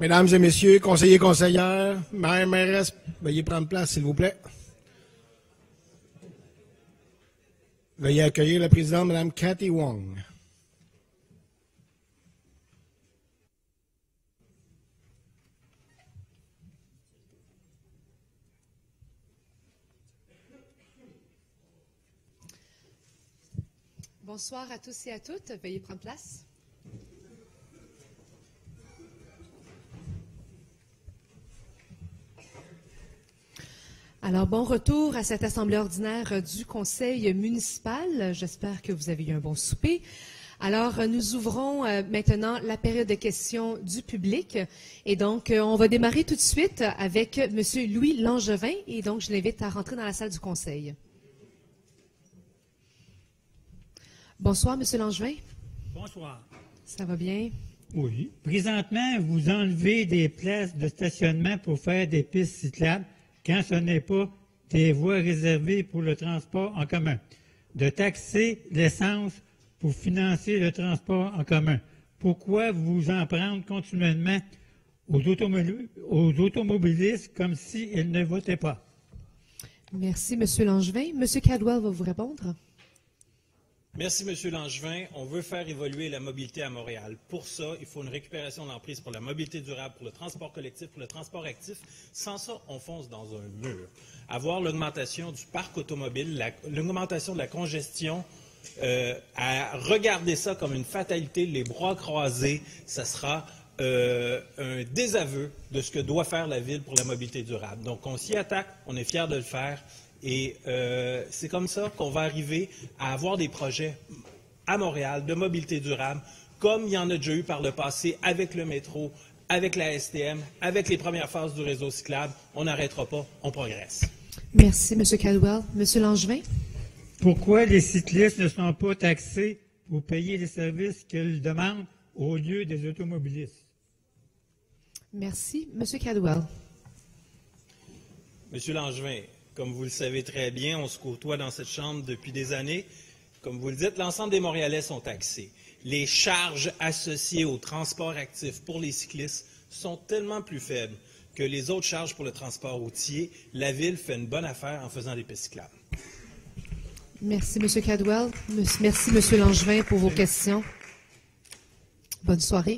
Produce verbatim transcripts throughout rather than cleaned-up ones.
Mesdames et messieurs, conseillers, conseillères, maire, mairesse, veuillez prendre place, s'il vous plaît. Veuillez accueillir la présidente, Mme Cathy Wong. Bonsoir à tous et à toutes. Veuillez prendre place. Alors, bon retour à cette assemblée ordinaire du Conseil municipal. J'espère que vous avez eu un bon souper. Alors, nous ouvrons euh, maintenant la période de questions du public. Et donc, euh, on va démarrer tout de suite avec M. Louis Langevin. Et donc, je l'invite à rentrer dans la salle du Conseil. Bonsoir, M. Langevin. Bonsoir. Ça va bien? Oui. Présentement, vous enlevez des places de stationnement pour faire des pistes cyclables quand ce n'est pas des voies réservées pour le transport en commun. De taxer l'essence pour financer le transport en commun. Pourquoi vous en prendre continuellement aux, automobilistes, aux automobilistes comme s'ils ne votaient pas? Merci, M. Langevin. M. Caldwell va vous répondre. Merci, M. Langevin. On veut faire évoluer la mobilité à Montréal. Pour ça, il faut une récupération d'emprise pour la mobilité durable, pour le transport collectif, pour le transport actif. Sans ça, on fonce dans un mur. Avoir l'augmentation du parc automobile, l'augmentation de la congestion, euh, à regarder ça comme une fatalité, les bras croisés, ça sera euh, un désaveu de ce que doit faire la Ville pour la mobilité durable. Donc, on s'y attaque, on est fiers de le faire. Et euh, c'est comme ça qu'on va arriver à avoir des projets à Montréal de mobilité durable, comme il y en a déjà eu par le passé avec le métro, avec la S T M, avec les premières phases du réseau cyclable. On n'arrêtera pas, on progresse. Merci, M. Caldwell. M. Langevin. Pourquoi les cyclistes ne sont pas taxés pour payer les services qu'ils demandent au lieu des automobilistes? Merci. M. Caldwell. M. Langevin, comme vous le savez très bien, on se côtoie dans cette chambre depuis des années. Comme vous le dites, l'ensemble des Montréalais sont taxés. Les charges associées au transport actif pour les cyclistes sont tellement plus faibles que les autres charges pour le transport routier. La Ville fait une bonne affaire en faisant des pistes cyclables. Merci, M. Caldwell. Merci, M. Langevin, pour vos questions. Bonne soirée.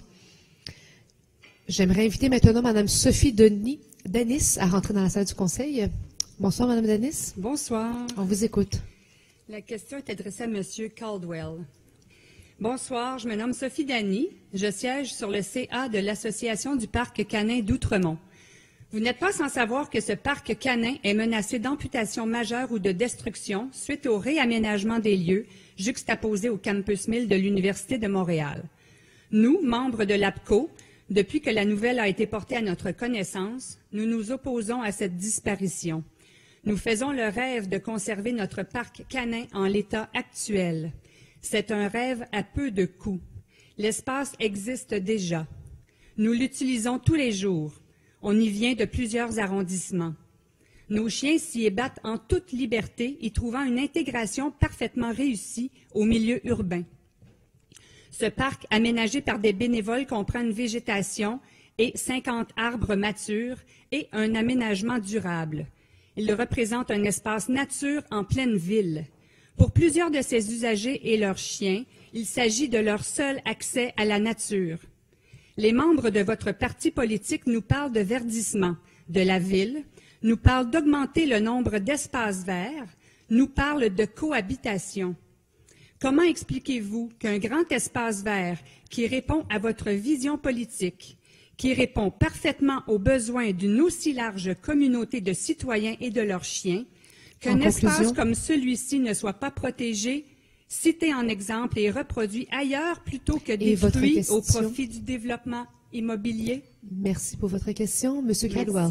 J'aimerais inviter maintenant Mme Sophie Denis, Danis à rentrer dans la salle du Conseil. Bonsoir, Mme Danis. Bonsoir. On vous écoute. La question est adressée à M. Caldwell. Bonsoir, je me nomme Sophie Dany. Je siège sur le C A de l'Association du parc canin d'Outremont. Vous n'êtes pas sans savoir que ce parc canin est menacé d'amputation majeure ou de destruction suite au réaménagement des lieux juxtaposés au Campus mille de l'Université de Montréal. Nous, membres de l'A P C O, depuis que la nouvelle a été portée à notre connaissance, nous nous opposons à cette disparition. Nous faisons le rêve de conserver notre parc canin en l'état actuel. C'est un rêve à peu de coûts. L'espace existe déjà. Nous l'utilisons tous les jours. On y vient de plusieurs arrondissements. Nos chiens s'y ébattent en toute liberté, y trouvant une intégration parfaitement réussie au milieu urbain. Ce parc, aménagé par des bénévoles, comprend une végétation et cinquante arbres matures et un aménagement durable. Il représente un espace nature en pleine ville. Pour plusieurs de ses usagers et leurs chiens, il s'agit de leur seul accès à la nature. Les membres de votre parti politique nous parlent de verdissement de la ville, nous parlent d'augmenter le nombre d'espaces verts, nous parlent de cohabitation. Comment expliquez-vous qu'un grand espace vert qui répond à votre vision politique, qui répond parfaitement aux besoins d'une aussi large communauté de citoyens et de leurs chiens, qu'un espace comme celui-ci ne soit pas protégé, cité en exemple et reproduit ailleurs plutôt que détruit au profit du développement immobilier? Merci pour votre question. M. Caldwell.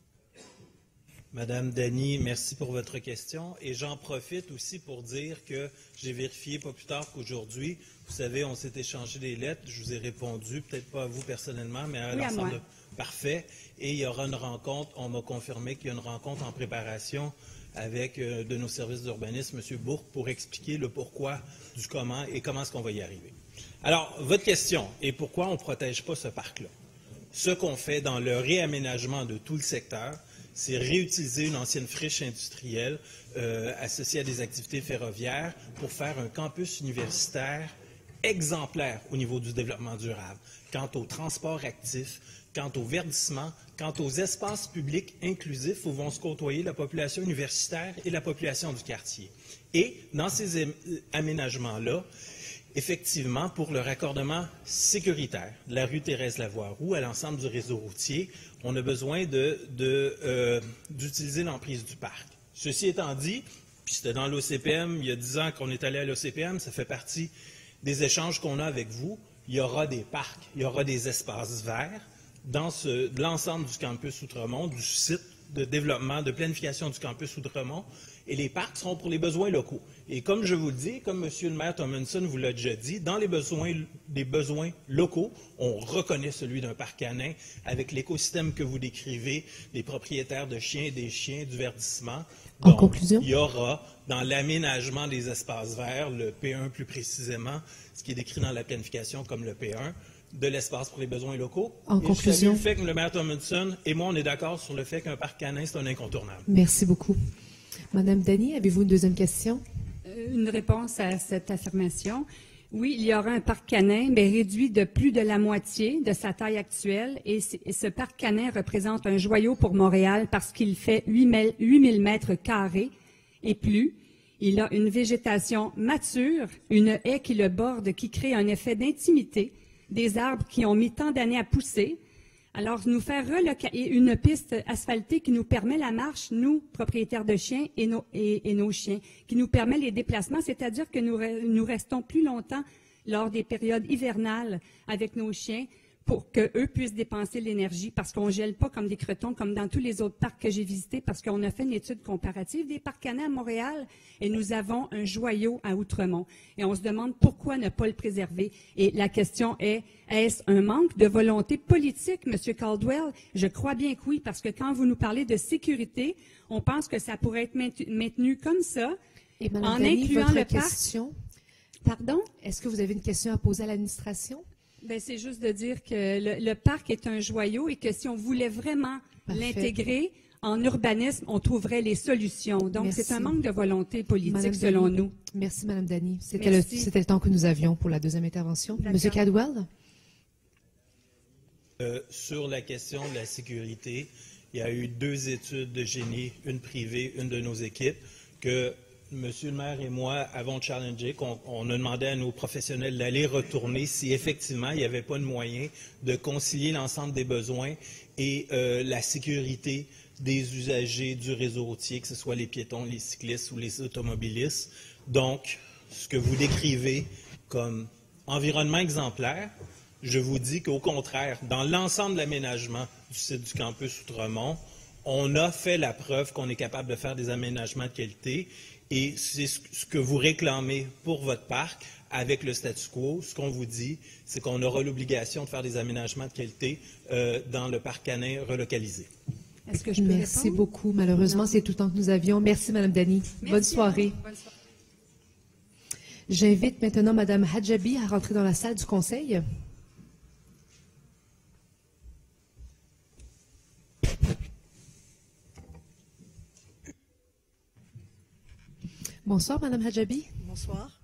Madame Dany, merci pour votre question. Et j'en profite aussi pour dire que j'ai vérifié pas plus tard qu'aujourd'hui. Vous savez, on s'est échangé des lettres. Je vous ai répondu, peut-être pas à vous personnellement, mais à oui, l'ensemble de... Parfait. Et il y aura une rencontre. On m'a confirmé qu'il y a une rencontre en préparation avec euh, de nos services d'urbanisme, M. Bourque, pour expliquer le pourquoi du comment et comment est-ce qu'on va y arriver. Alors, votre question est pourquoi on ne protège pas ce parc-là? ce qu'on fait dans le réaménagement de tout le secteur, c'est réutiliser une ancienne friche industrielle euh, associée à des activités ferroviaires pour faire un campus universitaire exemplaire au niveau du développement durable. Quant au transport actif, quant au verdissement, quant aux espaces publics inclusifs où vont se côtoyer la population universitaire et la population du quartier. Et dans ces aménagements-là, effectivement, pour le raccordement sécuritaire de la rue Thérèse-Lavoie-Roux à l'ensemble du réseau routier, on a besoin de, de, euh, d'utiliser l'emprise du parc. Ceci étant dit, puis c'était dans l'O C P M, il y a dix ans qu'on est allé à l'O C P M, ça fait partie des échanges qu'on a avec vous. Il y aura des parcs, il y aura des espaces verts dans ce, l'ensemble du campus Outremont, du site de développement, de planification du campus Outremont, et les parcs seront pour les besoins locaux. Et comme je vous le dis, comme M. le maire Tomlinson vous l'a déjà dit, dans les besoins, les besoins locaux, on reconnaît celui d'un parc canin avec l'écosystème que vous décrivez, les propriétaires de chiens et des chiens, du verdissement. En Donc, conclusion? Il y aura, dans l'aménagement des espaces verts, le P un plus précisément, ce qui est décrit dans la planification comme le P un, de l'espace pour les besoins locaux. En et conclusion? Je salue le fait que le maire Tomlinson et moi, on est d'accord sur le fait qu'un parc canin, c'est un incontournable. Merci beaucoup. Madame Dany, avez-vous une deuxième question? Une réponse à cette affirmation. Oui, il y aura un parc canin, mais réduit de plus de la moitié de sa taille actuelle. Et, et ce parc canin représente un joyau pour Montréal parce qu'il fait huit mille mètres carrés et plus. Il a une végétation mature, une haie qui le borde, qui crée un effet d'intimité, des arbres qui ont mis tant d'années à pousser. Alors, nous faire relocaliser une piste asphaltée qui nous permet la marche, nous, propriétaires de chiens et nos, et, et nos chiens, qui nous permet les déplacements, c'est-à-dire que nous, nous restons plus longtemps lors des périodes hivernales avec nos chiens pour qu'eux puissent dépenser l'énergie parce qu'on ne gèle pas comme des cretons, comme dans tous les autres parcs que j'ai visités, parce qu'on a fait une étude comparative des parcs canins à Montréal et nous avons un joyau à Outremont. Et on se demande pourquoi ne pas le préserver. Et la question est, est-ce un manque de volonté politique, M. Caldwell? Je crois bien que oui, parce que quand vous nous parlez de sécurité, on pense que ça pourrait être maintenu comme ça, Et Mme en Dany, incluant votre le parc. question? Pardon? Est-ce que vous avez une question à poser à l'administration? Ben, c'est juste de dire que le, le parc est un joyau et que si on voulait vraiment Parfait. l'intégrer en urbanisme, on trouverait les solutions. Donc, Merci. c'est un manque de volonté politique, Madame selon Dany. nous. Merci, Mme Dany. C'était le, Merci. c'était le temps que nous avions pour la deuxième intervention. D'accord. Monsieur Caldwell? Euh, sur la question de la sécurité, il y a eu deux études de génie, une privée, une de nos équipes, que M. le maire et moi avons challengé, qu'on on a demandé à nos professionnels d'aller retourner si effectivement il n'y avait pas de moyen de concilier l'ensemble des besoins et euh, la sécurité des usagers du réseau routier, que ce soit les piétons, les cyclistes ou les automobilistes. Donc, ce que vous décrivez comme environnement exemplaire, je vous dis qu'au contraire, dans l'ensemble de l'aménagement du site du campus Outremont, on a fait la preuve qu'on est capable de faire des aménagements de qualité et c'est ce que vous réclamez pour votre parc avec le statu quo. Ce qu'on vous dit, c'est qu'on aura l'obligation de faire des aménagements de qualité euh, dans le parc canin relocalisé. Est-ce que je peux Merci répondre? beaucoup. Malheureusement, c'est tout le temps que nous avions. Merci, Mme Dany. Merci. Bonne soirée. Bonne soirée. J'invite maintenant Mme Hadjabi à rentrer dans la salle du Conseil. Bonsoir, Mme Hadjabi. Bonsoir.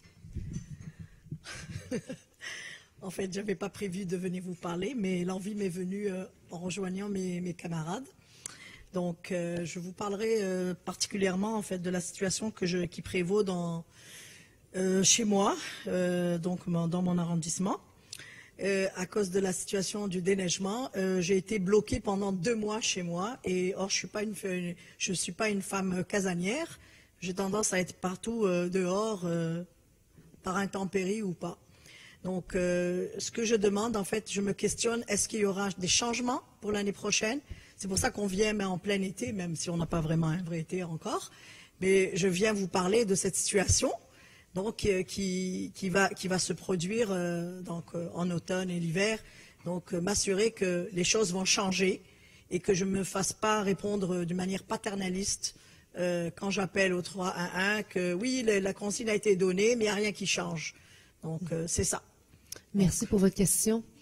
En fait, je n'avais pas prévu de venir vous parler, mais l'envie m'est venue euh, en rejoignant mes, mes camarades. Donc, euh, je vous parlerai euh, particulièrement en fait de la situation que je, qui prévaut dans, euh, chez moi, euh, donc dans mon arrondissement. Euh, à cause de la situation du déneigement, euh, j'ai été bloquée pendant deux mois chez moi. Et or, je suis pas une, je suis pas une femme casanière. J'ai tendance à être partout euh, dehors, euh, par intempérie ou pas. Donc, euh, ce que je demande, en fait, je me questionne, est-ce qu'il y aura des changements pour l'année prochaine? C'est pour ça qu'on vient mais en plein été, même si on n'a pas vraiment un vrai été encore. Mais je viens vous parler de cette situation donc, euh, qui, qui, va, qui va se produire euh, donc, euh, en automne et l'hiver. Donc, euh, m'assurer que les choses vont changer et que je ne me fasse pas répondre d'une manière paternaliste euh, quand j'appelle au trois un un que oui, la, la consigne a été donnée, mais il n'y a rien qui change. Donc, euh, c'est ça. Merci pour votre question.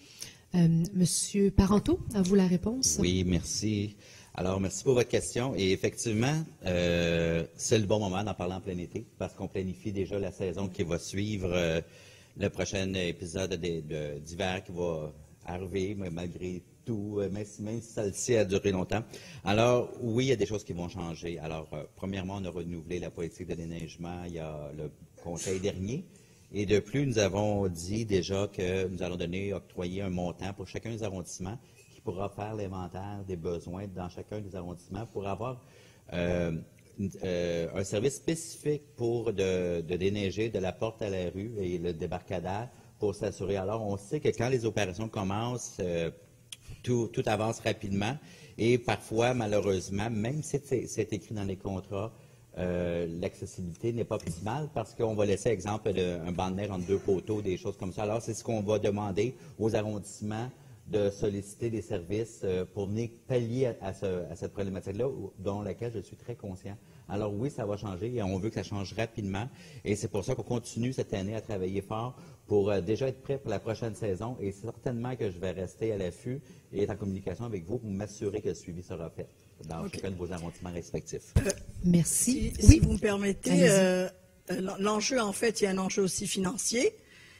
Euh, Monsieur Parenteau, à vous la réponse. Oui, merci. Alors, merci pour votre question. Et effectivement, euh, c'est le bon moment d'en parler en plein été, parce qu'on planifie déjà la saison qui va suivre euh, le prochain épisode de- de- d'hiver qui va arriver, mais malgré tout, euh, même si, même si celle-ci a duré longtemps. Alors, oui, il y a des choses qui vont changer. Alors, euh, premièrement, on a renouvelé la politique de déneigement il y a le conseil dernier. Et de plus, nous avons dit déjà que nous allons donner, octroyer un montant pour chacun des arrondissements qui pourra faire l'inventaire des besoins dans chacun des arrondissements pour avoir euh, une- euh, un service spécifique pour de, de déneiger de la porte à la rue et le débarcadère pour s'assurer. Alors, on sait que quand les opérations commencent, euh, tout, tout avance rapidement et parfois, malheureusement, même si c'est c'est écrit dans les contrats, euh, l'accessibilité n'est pas optimale parce qu'on va laisser, exemple, le- un banc de neige entre deux poteaux, des choses comme ça. Alors, c'est ce qu'on va demander aux arrondissements de solliciter des services euh, pour venir pallier à, à ce- à cette problématique-là, où- dont laquelle je suis très conscient. Alors oui, ça va changer et on veut que ça change rapidement. Et c'est pour ça qu'on continue cette année à travailler fort pour euh, déjà être prêt pour la prochaine saison. Et certainement que je vais rester à l'affût et être en communication avec vous pour m'assurer que le suivi sera fait dans Ok. chacun de vos arrondissements respectifs. Merci. Si, oui. si vous me permettez, Allez-y. euh, euh, l'enjeu, en fait, il y a un enjeu aussi financier.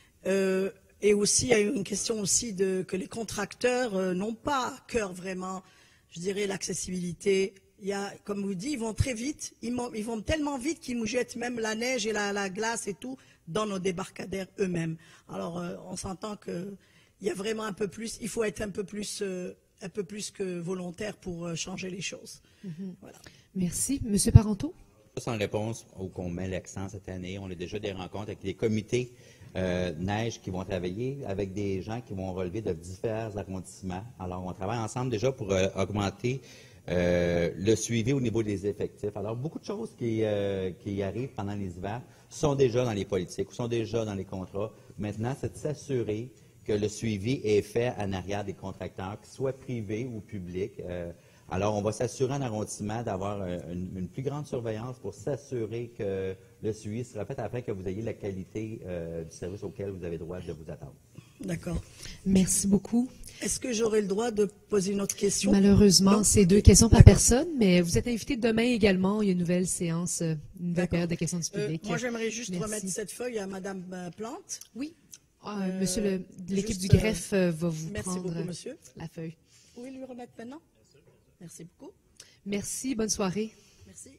euh, et aussi, il y a une question aussi de que les contracteurs euh, n'ont pas à cœur vraiment, je dirais, l'accessibilité. Il y a, comme vous dites, ils vont très vite. Ils, vont- ils vont tellement vite qu'ils nous jettent même la neige et la, la glace et tout dans nos débarcadères eux-mêmes. Alors, euh, on s'entend que il y a vraiment un peu plus. Il faut être un peu plus, euh, un peu plus que volontaire pour euh, changer les choses. Voilà. Merci. Monsieur Parenteau. Juste en réponse où qu'on met l'accent cette année, on a déjà des rencontres avec des comités euh, neige qui vont travailler avec des gens qui vont relever de divers arrondissements. Alors, on travaille ensemble déjà pour euh, augmenter euh, le suivi au niveau des effectifs. Alors, beaucoup de choses qui, euh, qui arrivent pendant les hivers sont déjà dans les politiques ou sont déjà dans les contrats. Maintenant, c'est de s'assurer que le suivi est fait en arrière des contracteurs, qu'ils soient privés ou publics. Euh, alors, on va s'assurer en arrondissement d'avoir euh, une, une plus grande surveillance pour s'assurer que le suivi sera fait afin que vous ayez la qualité euh, du service auquel vous avez droit de vous attendre. D'accord. Merci beaucoup. Est-ce que j'aurai le droit de poser une autre question? Malheureusement, Non? c'est deux questions par D'accord. personne, mais vous êtes invité demain également. Il y a une nouvelle séance, euh, une nouvelle D'accord. période de questions du Euh, public. moi, j'aimerais juste Merci. remettre cette feuille à Madame euh, Plante. Oui. Ah, Euh, monsieur le, l'équipe juste, du greffe euh, va vous Merci prendre beaucoup, monsieur. la feuille. Vous pouvez lui remettre maintenant? Merci beaucoup. Merci. Bonne soirée. Merci.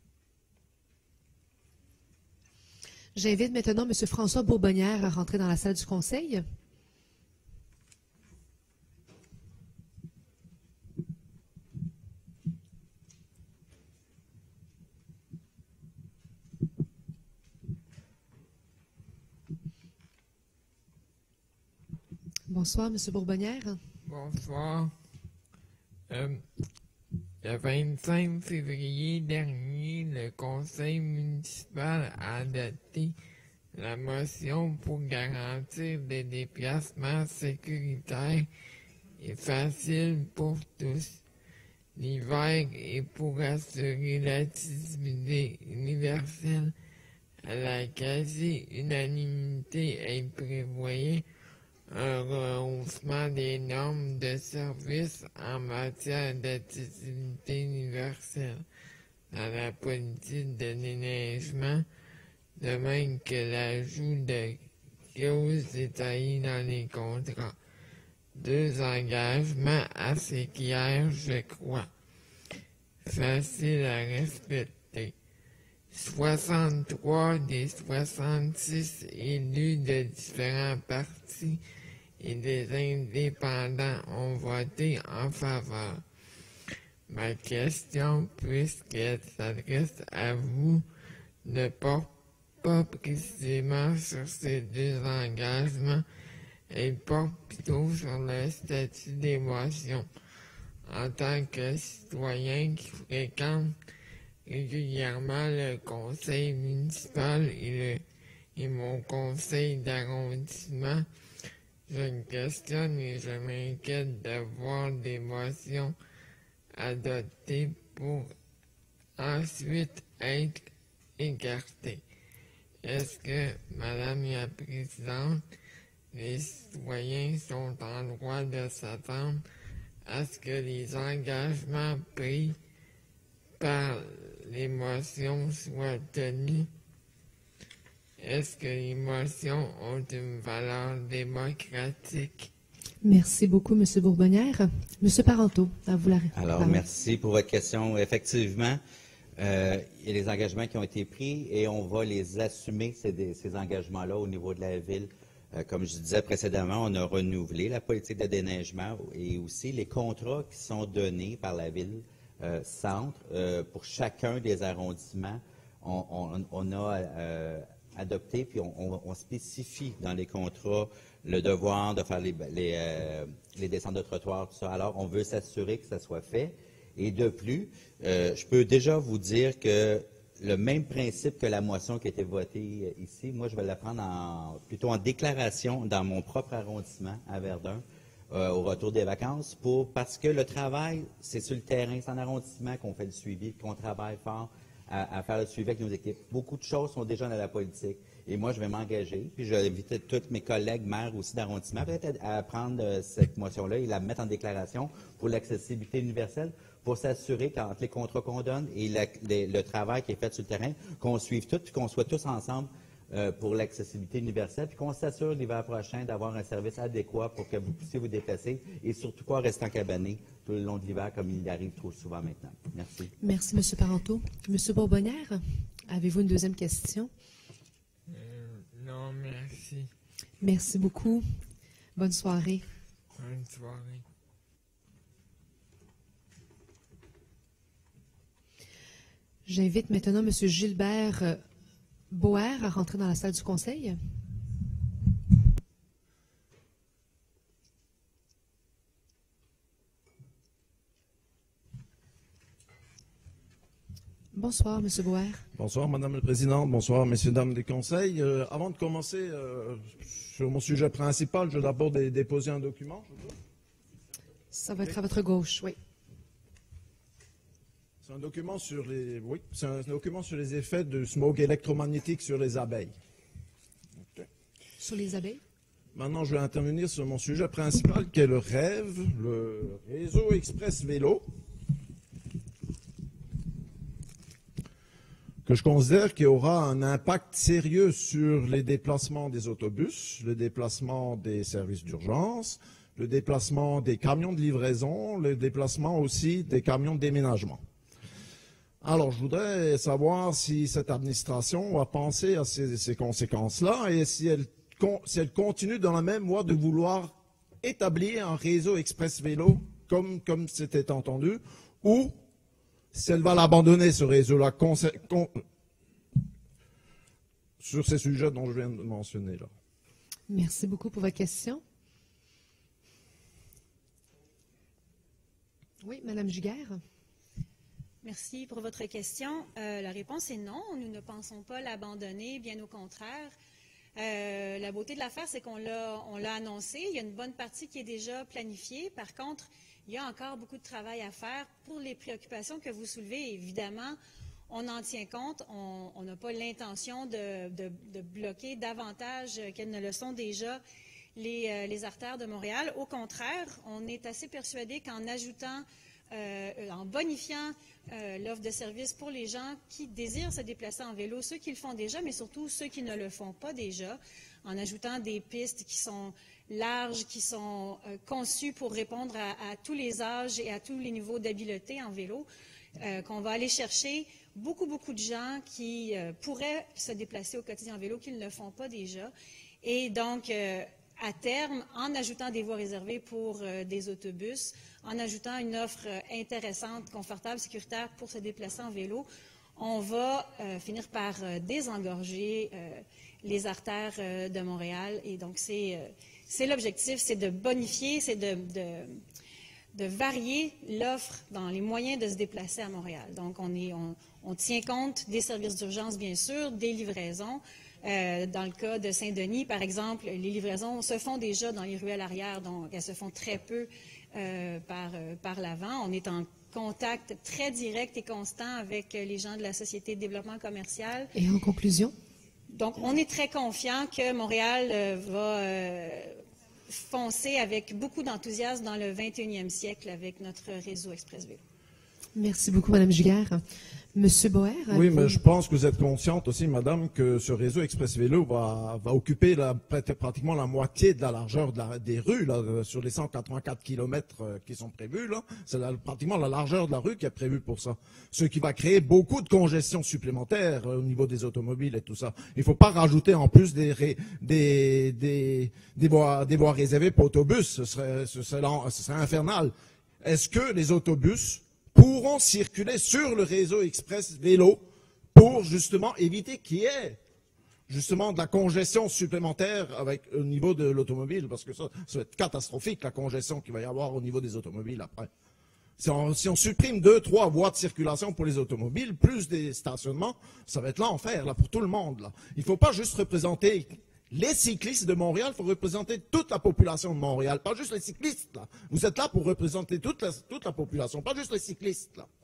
J'invite maintenant monsieur François Bourbonnière à rentrer dans la salle du conseil. Bonsoir, monsieur Bourbonnière. Bonsoir. Euh, le vingt-cinq février dernier, le conseil municipal a adopté la motion pour garantir des déplacements sécuritaires et faciles pour tous l'hiver et pour assurer l'accessibilité universelle à la quasi-unanimité. Elle prévoyait un rehaussement des normes de service en matière d'accessibilité universelle dans la politique de déneigement, de même que l'ajout de clauses détaillées dans les contrats. Deux engagements assez clairs, je crois, faciles à respecter. soixante-trois des soixante-six élus de différents partis et des indépendants ont voté en faveur. Ma question, puisqu'elle s'adresse à vous, ne porte pas précisément sur ces deux engagements, elle porte plutôt sur le statut d'émotion. En tant que citoyen qui fréquente régulièrement le conseil municipal et, le, et mon conseil d'arrondissement, je me questionne et je m'inquiète de voir des motions adoptées pour ensuite être écartées. Est-ce que, Madame la Présidente, les citoyens sont en droit de s'attendre à ce que les engagements pris par les motions soient tenus. Est-ce que les motions ont une valeur démocratique? Merci beaucoup, M. Bourbonnière. M. Parenteau, à vous la réponse. Alors, merci pour votre question. Effectivement, euh, il y a des engagements qui ont été pris et on va les assumer, ces, ces engagements-là, au niveau de la ville. Euh, comme je disais précédemment, on a renouvelé la politique de déneigement et aussi les contrats qui sont donnés par la ville euh, centre euh, pour chacun des arrondissements. On, on, on a euh, adopté, puis on, on, on spécifie dans les contrats le devoir de faire les, les, euh, les descentes de trottoirs, tout ça. Alors, on veut s'assurer que ça soit fait. Et de plus, euh, je peux déjà vous dire que le même principe que la motion qui a été votée ici, moi, je vais la prendre en, plutôt en déclaration dans mon propre arrondissement à Verdun, euh, au retour des vacances, pour, parce que le travail, c'est sur le terrain, c'est en arrondissement qu'on fait le suivi, qu'on travaille fort à, à faire le suivi avec nos équipes. Beaucoup de choses sont déjà dans la politique. Et moi, je vais m'engager, puis je vais inviter tous mes collègues maires aussi d'arrondissement peut-être à, à prendre euh, cette motion-là et la mettre en déclaration pour l'accessibilité universelle, pour s'assurer qu'entre les contrats qu'on donne et la, les, le travail qui est fait sur le terrain, qu'on suive tout, puis qu'on soit tous ensemble euh, pour l'accessibilité universelle, puis qu'on s'assure l'hiver prochain d'avoir un service adéquat pour que vous puissiez vous déplacer et surtout pas rester encabané tout le long de l'hiver comme il arrive trop souvent maintenant. Merci. Merci, M. Parenteau. M. Bourbonnière, avez-vous une deuxième question? Euh, non, merci. Merci beaucoup. Bonne soirée. Bonne soirée. J'invite maintenant M. Gilbert Boer à rentrer dans la salle du Conseil. Bonsoir, M. Boer. Bonsoir, Madame la Présidente. Bonsoir, Messieurs, Dames des Conseils. Euh, avant de commencer euh, sur mon sujet principal, je vais d'abord dé déposer un document. Ça va être à votre gauche, oui. C'est un document sur les, oui, c'est un document sur les effets du smog électromagnétique sur les abeilles. Okay. Sur les abeilles? Maintenant, je vais intervenir sur mon sujet principal, qui est le rêve, le réseau express vélo, que je considère qu'il y aura un impact sérieux sur les déplacements des autobus, le déplacement des services d'urgence, le déplacement des camions de livraison, le déplacement aussi des camions de déménagement. Alors, je voudrais savoir si cette administration a pensé à ces, ces conséquences-là et si elle, si elle continue dans la même voie de vouloir établir un réseau express vélo comme comme c'était entendu, ou si elle va l'abandonner, ce réseau-là, sur ces sujets dont je viens de mentionner là. Merci beaucoup pour votre question. Oui, Madame Giguère. Merci pour votre question. Euh, la réponse est non. Nous ne pensons pas l'abandonner, bien au contraire. Euh, la beauté de l'affaire, c'est qu'on l'a, on l'a annoncé. Il y a une bonne partie qui est déjà planifiée. Par contre, il y a encore beaucoup de travail à faire pour les préoccupations que vous soulevez. Évidemment, on en tient compte. On n'a pas l'intention de, de, de bloquer davantage qu'elles ne le sont déjà les, euh, les artères de Montréal. Au contraire, on est assez persuadé qu'en ajoutant, euh, en bonifiant euh, l'offre de services pour les gens qui désirent se déplacer en vélo, ceux qui le font déjà, mais surtout ceux qui ne le font pas déjà, en ajoutant des pistes qui sont larges, qui sont euh, conçues pour répondre à, à tous les âges et à tous les niveaux d'habileté en vélo, euh, qu'on va aller chercher beaucoup, beaucoup de gens qui euh, pourraient se déplacer au quotidien en vélo, qui ne le font pas déjà. Et donc, euh, à terme, en ajoutant des voies réservées pour euh, des autobus, en ajoutant une offre euh, intéressante, confortable, sécuritaire pour se déplacer en vélo, on va euh, finir par euh, désengorger euh, les artères euh, de Montréal. Et donc, c'est euh, c'est l'objectif, c'est de bonifier, c'est de, de, de varier l'offre dans les moyens de se déplacer à Montréal. Donc, on, est, on, on tient compte des services d'urgence, bien sûr, des livraisons. Euh, dans le cas de Saint-Denis, par exemple, les livraisons se font déjà dans les ruelles arrière, donc elles se font très peu euh, par, euh, par l'avant. On est en contact très direct et constant avec les gens de la Société de développement commercial. Et en conclusion? Donc, on est très confiant que Montréal euh, va, euh, foncer avec beaucoup d'enthousiasme dans le vingt et unième siècle avec notre réseau Express Vélo. Merci beaucoup, Mme Giguère. Monsieur Boer? Oui, vous... mais je pense que vous êtes consciente aussi, madame, que ce réseau Express Vélo va, va occuper la, pratiquement la moitié de la largeur de la, des rues, là, sur les cent quatre-vingt-quatre kilomètres qui sont prévus. Là. C'est la, pratiquement la largeur de la rue qui est prévue pour ça. Ce qui va créer beaucoup de congestion supplémentaire au niveau des automobiles et tout ça. Il ne faut pas rajouter en plus des, des, des, des, voies, des voies réservées pour autobus. Ce serait, ce serait, ce serait infernal. Est-ce que les autobus pourront circuler sur le réseau Express Vélo pour justement éviter qu'il y ait justement de la congestion supplémentaire avec, au niveau de l'automobile, parce que ça, ça va être catastrophique, la congestion qu'il va y avoir au niveau des automobiles après. Si on, si on supprime deux, trois voies de circulation pour les automobiles, plus des stationnements, ça va être l'enfer là, pour tout le monde. Là. Il ne faut pas juste représenter les cyclistes de Montréal, il faut représenter toute la population de Montréal, pas juste les cyclistes. Là. Vous êtes là pour représenter toute la, toute la population, pas juste les cyclistes. Là.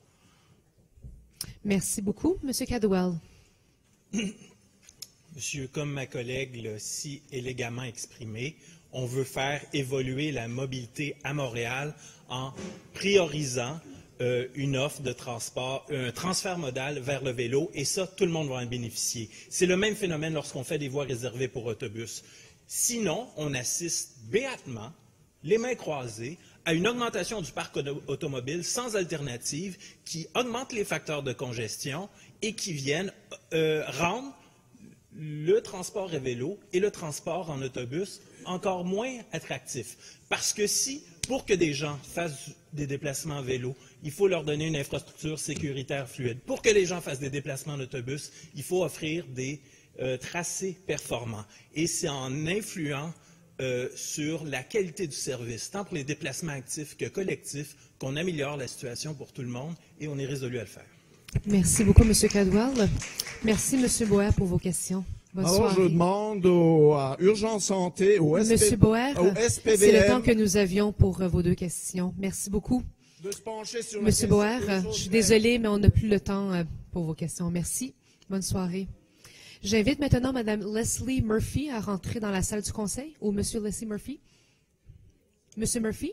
Merci beaucoup. Monsieur Cadwell. Monsieur, comme ma collègue l'a si élégamment exprimé, on veut faire évoluer la mobilité à Montréal en priorisant euh, une offre de transport, un transfert modal vers le vélo, et ça, tout le monde va en bénéficier. C'est le même phénomène lorsqu'on fait des voies réservées pour autobus. Sinon, on assiste béatement, les mains croisées, à une augmentation du parc automobile sans alternative qui augmente les facteurs de congestion et qui viennent euh, rendre le transport à vélo et le transport en autobus encore moins attractifs. Parce que si, pour que des gens fassent des déplacements à vélo, il faut leur donner une infrastructure sécuritaire fluide. Pour que les gens fassent des déplacements en autobus, il faut offrir des euh, tracés performants. Et c'est en influant euh, sur la qualité du service, tant pour les déplacements actifs que collectifs, qu'on améliore la situation pour tout le monde, et on est résolu à le faire. Merci beaucoup, M. Cadwell. Merci, M. Boer, pour vos questions. Bonne Alors, soirée. je demande au, à Urgence Santé, au, S P, M. Boer, au S P V M, c'est le temps que nous avions pour euh, vos deux questions. Merci beaucoup. de se pencher sur M. Boer, je suis désolée, mais on n'a plus le temps euh, pour vos questions. Merci. Bonne soirée. J'invite maintenant Mme Leslie Murphy à rentrer dans la salle du conseil. Ou M. Leslie Murphy. M. Murphy.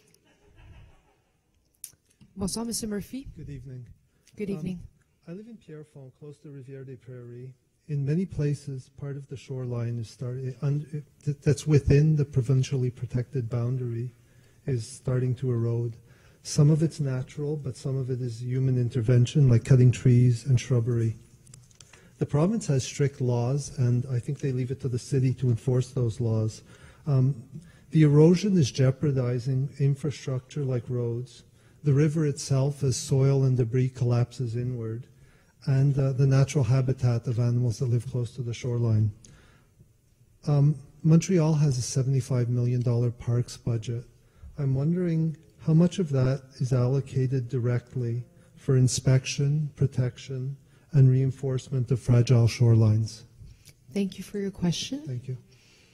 Bonsoir, M. Murphy. Good evening. Good evening. Um, I live in Pierrefonds, close to Rivière des Prairies. In many places, part of the shoreline is starting, that's within the provincially protected boundary is starting to erode. Some of it's natural, but some of it is human intervention, like cutting trees and shrubbery. The province has strict laws, and I think they leave it to the city to enforce those laws. Um, the erosion is jeopardizing infrastructure like roads. The river itself, as soil and debris collapses inward, and uh, the natural habitat of animals that live close to the shoreline. Um, Montreal has a seventy-five million dollars parks budget. I'm wondering how much of that is allocated directly for inspection, protection, and reinforcement of fragile shorelines. Thank you for your question. Thank you.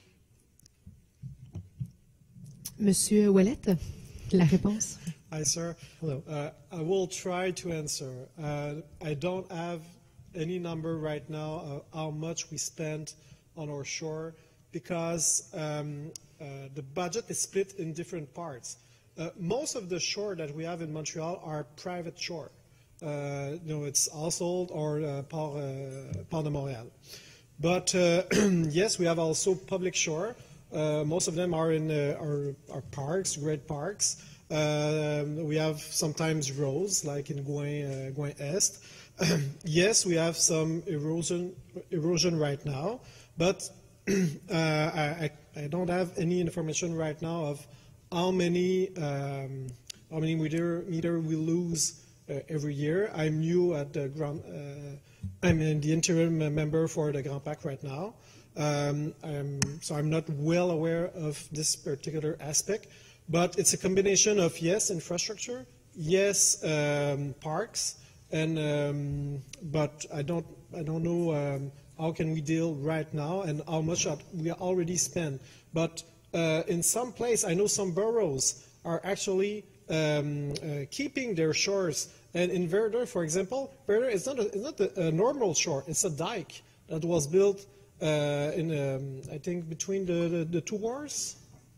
Monsieur Ouellette, la réponse. Hi, sir. Hello. Uh, I will try to answer. Uh, I don't have any number right now of how much we spent on our shore because um, uh, the budget is split in different parts. Uh, most of the shore that we have in Montreal are private shore. Uh, you know, it's Household or uh, Port, uh, Port de Montréal. But uh, yes, we have also public shore. Uh, most of them are in uh, our, our parks, great parks. Uh, we have sometimes roads, like in Gouin, uh, Gouin Est. Yes, we have some erosion, erosion right now, but uh, I, I don't have any information right now of how many um, how many meter, meter we lose uh, every year. I'm new at the Grand. Uh, I'm in the interim member for the Grand Pac right now, um, I'm, so I'm not well aware of this particular aspect. But it's a combination of, yes, infrastructure, yes, um, parks, and um, but I don't, I don't know um, how can we deal right now and how much we already spent. But uh, in some place, I know some boroughs are actually um, uh, keeping their shores. And in Verdun, for example, Verdun is not a, it's not a, a normal shore; it's a dike that was built uh, in, um, I think, between the, the, the two wars.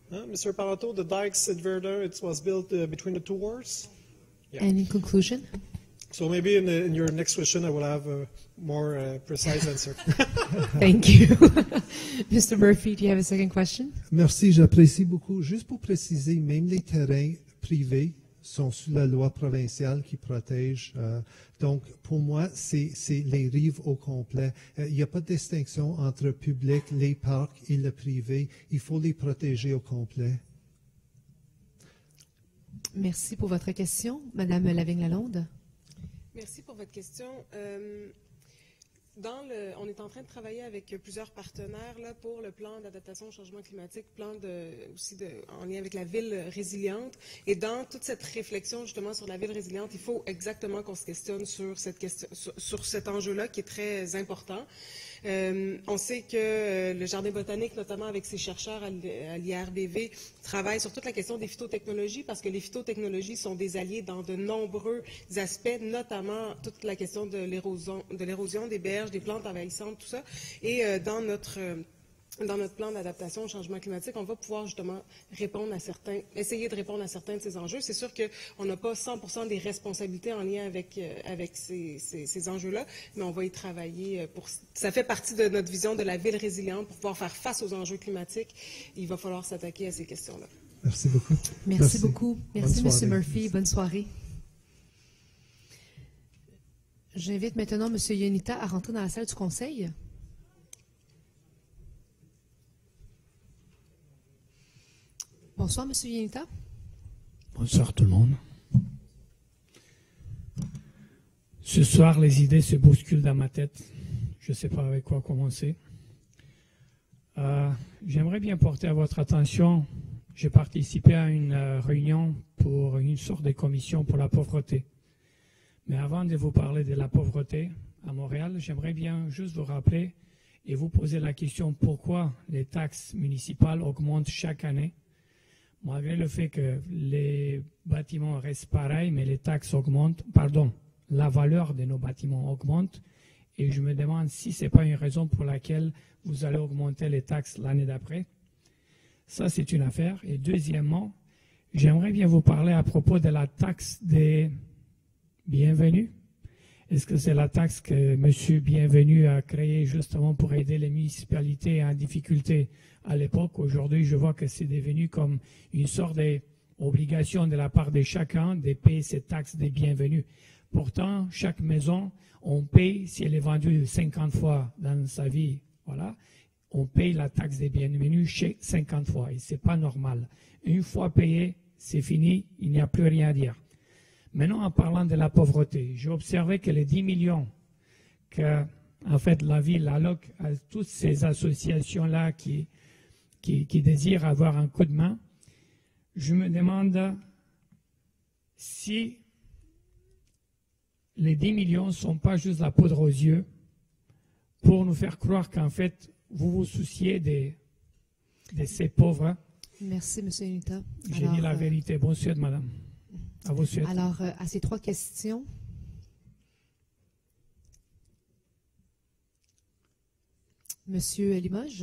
Huh? Mister Palato, the dikes at Verdun, it was built uh, between the two wars. Yeah. And in conclusion? So maybe in, the, in your next question, I will have a more uh, precise answer. Thank you. Mister Murphy, do you have a second question? Merci, j'apprécie beaucoup. Juste pour préciser, même les terrains privés sont sous la loi provinciale qui protège. Euh, donc, pour moi, c'est les rives au complet. Il euh, n'y a pas de distinction entre le public, les parcs et le privé. Il faut les protéger au complet. Merci pour votre question. Madame Lavigne-Lalonde. Merci pour votre question. Euh, dans le, on est en train de travailler avec plusieurs partenaires là, pour le plan d'adaptation au changement climatique, plan de, aussi de, en lien avec la ville résiliente. Et dans toute cette réflexion justement sur la ville résiliente, il faut exactement qu'on se questionne sur, cette question, sur, sur cet enjeu-là qui est très important. Euh, on sait que euh, le Jardin botanique, notamment avec ses chercheurs à l'I R B V, travaille sur toute la question des phytotechnologies parce que les phytotechnologies sont des alliés dans de nombreux aspects, notamment toute la question de l'érosion, de l'érosion des berges, des plantes envahissantes, tout ça. Et euh, dans notre euh, Dans notre plan d'adaptation au changement climatique, on va pouvoir justement répondre à certains, essayer de répondre à certains de ces enjeux. C'est sûr qu'on n'a pas cent pour cent des responsabilités en lien avec, euh, avec ces, ces, ces enjeux-là, mais on va y travailler. Pour, ça fait partie de notre vision de la ville résiliente pour pouvoir faire face aux enjeux climatiques. Il va falloir s'attaquer à ces questions-là. Merci beaucoup. Merci, Merci. beaucoup. Merci, M. Murphy. Bonne soirée. J'invite maintenant M. Ionita à rentrer dans la salle du Conseil. Bonsoir, M. Ionita. Bonsoir tout le monde. Ce soir, les idées se bousculent dans ma tête. Je ne sais pas avec quoi commencer. Euh, J'aimerais bien porter à votre attention, j'ai participé à une euh, réunion pour une sorte de commission pour la pauvreté. Mais avant de vous parler de la pauvreté à Montréal, j'aimerais bien juste vous rappeler et vous poser la question pourquoi les taxes municipales augmentent chaque année. Malgré le fait que les bâtiments restent pareils, mais les taxes augmentent, pardon, la valeur de nos bâtiments augmente. Et je me demande si ce n'est pas une raison pour laquelle vous allez augmenter les taxes l'année d'après. Ça, c'est une affaire. Et deuxièmement, j'aimerais bien vous parler à propos de la taxe des bienvenus. Est-ce que c'est la taxe que M. Bienvenu a créée justement pour aider les municipalités en difficulté à l'époque? Aujourd'hui, je vois que c'est devenu comme une sorte d'obligation de la part de chacun de payer cette taxe des bienvenus. Pourtant, chaque maison, on paye, si elle est vendue cinquante fois dans sa vie, voilà, on paye la taxe des bienvenus cinquante fois. Et ce n'est pas normal. Une fois payé, c'est fini, il n'y a plus rien à dire. Maintenant, en parlant de la pauvreté, j'ai observé que les dix millions que, en fait, la ville alloque à toutes ces associations-là qui, qui, qui désirent avoir un coup de main, je me demande si les dix millions ne sont pas juste la poudre aux yeux pour nous faire croire qu'en fait, vous vous souciez de, de ces pauvres. Merci, M. Ionita. J'ai dit la vérité. Bonsoir, madame. À vous souhaiter. Alors, euh, à ces trois questions. Monsieur Limoges.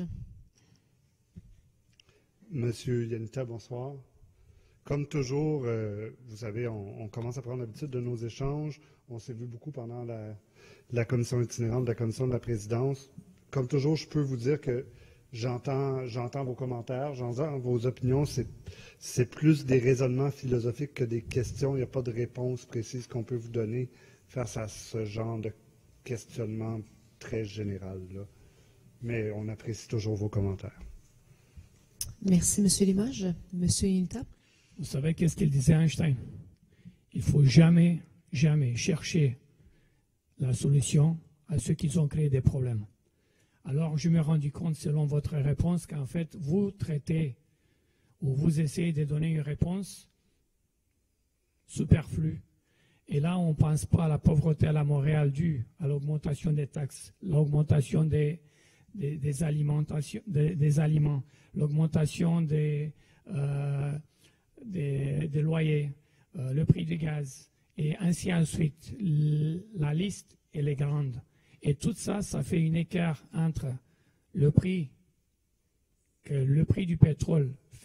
Monsieur Ionita, bonsoir. Comme toujours, euh, vous savez, on, on commence à prendre l'habitude de nos échanges. On s'est vu beaucoup pendant la, la commission itinérante de la commission de la présidence. Comme toujours, je peux vous dire que j'entends j'entends vos commentaires, j'entends vos opinions. C'est plus des raisonnements philosophiques que des questions. Il n'y a pas de réponse précise qu'on peut vous donner face à ce genre de questionnement très général, là. Mais on apprécie toujours vos commentaires. Merci, M. Limoges. M. Ionita. Vous savez qu'est-ce qu'il disait Einstein? Il ne faut jamais, jamais chercher la solution à ceux qui ont créé des problèmes. Alors, je me suis rendu compte, selon votre réponse, qu'en fait, vous traitez ou vous essayez de donner une réponse superflue. Et là, on ne pense pas à la pauvreté à la Montréal due à l'augmentation des taxes, l'augmentation des, des, des, alimentations, des, des aliments, l'augmentation des, euh, des, des loyers, euh, le prix du gaz, et ainsi de suite. La liste, elle est grande. Et tout ça, ça fait un écart entre le prix que le prix du pétrole fait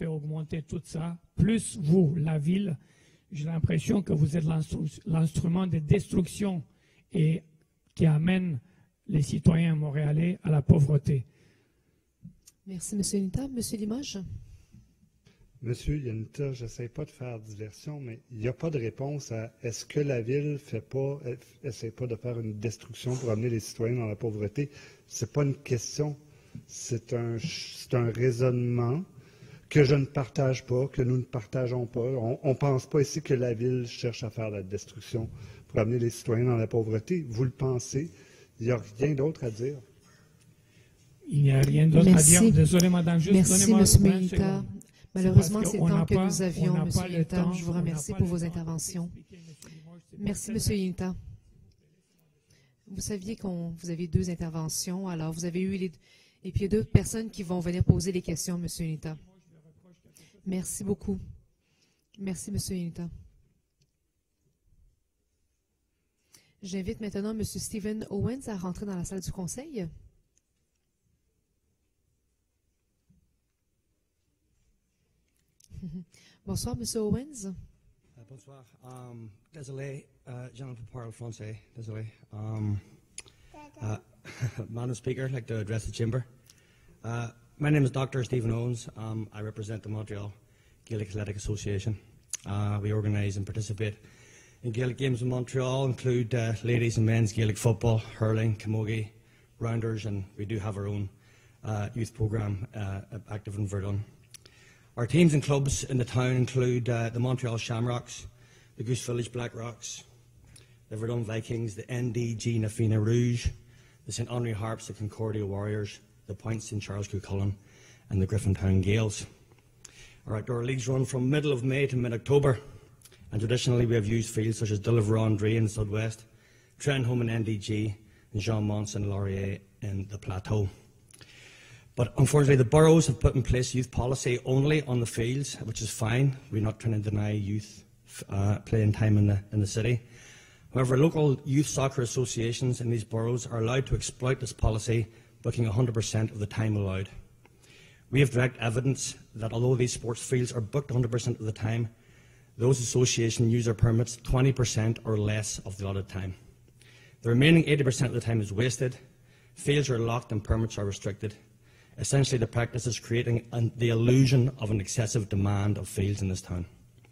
fait augmenter tout ça, plus vous, la ville, j'ai l'impression que vous êtes l'instru- l'instrument de destruction et qui amène les citoyens montréalais à la pauvreté. Merci, M. Unita. M. Limoges? Monsieur Yanita, je n'essaie pas de faire diversion, mais il n'y a pas de réponse à est-ce que la ville fait pas, essaie pas de faire une destruction pour amener les citoyens dans la pauvreté. Ce n'est pas une question, c'est un, c'est un raisonnement que je ne partage pas, que nous ne partageons pas. On ne pense pas ici que la ville cherche à faire la destruction pour amener les citoyens dans la pauvreté. Vous le pensez, il n'y a rien d'autre à dire. Il n'y a rien d'autre à dire. Désolé, madame. Juste Merci, donnez-moi M. vingt Milita. secondes. Malheureusement, C'est c'est le parce qu'on temps n'a que pas- nous avions, on n'a M. pas le Unita. temps, Je vous on n'a remercie pas pour le vos temps interventions. Merci, M. Unita. Vous saviez qu'on vous avez deux interventions, alors vous avez eu les, et puis il y a deux personnes qui vont venir poser des questions, M. Unita. Merci beaucoup. Merci, M. Unita. J'invite maintenant M. Stephen Owens à rentrer dans la salle du conseil. Bonsoir, M. Owens. Uh, bonsoir. Um, désolé, uh, je ne parle français. Désolé. Um, uh, Madam Speaker, I'd like to address the chamber. Uh, my name is Doctor Stephen Owens. Um, I represent the Montreal Gaelic Athletic Association. Uh, we organise and participate in Gaelic games in Montreal, include uh, ladies and men's Gaelic football, hurling, camogie, rounders, and we do have our own uh, youth programme uh, active in Verdun. Our teams and clubs in the town include uh, the Montreal Shamrocks, the Goose Village Black Rocks, the Verdun Vikings, the N D G Nafina Rouge, the Saint Henri Harps, the Concordia Warriors, the Points Saint Charles Cuchulainn, and the Griffintown Gales. Our outdoor leagues run from middle of May to mid-October, and traditionally we have used fields such as Dillever-on-Dree in the Southwest, Trenholm in N D G, and Jean Mons and Laurier in the Plateau. But unfortunately, the boroughs have put in place youth policy only on the fields, which is fine. We're not trying to deny youth uh, playing time in the, in the city. However, local youth soccer associations in these boroughs are allowed to exploit this policy, booking one hundred percent of the time allowed. We have direct evidence that although these sports fields are booked one hundred percent of the time, those associations use their permits twenty percent or less of the allotted time. The remaining eighty percent of the time is wasted, fields are locked and permits are restricted. Essentially, the practice is creating an, the illusion of an excessive demand of fields in this town.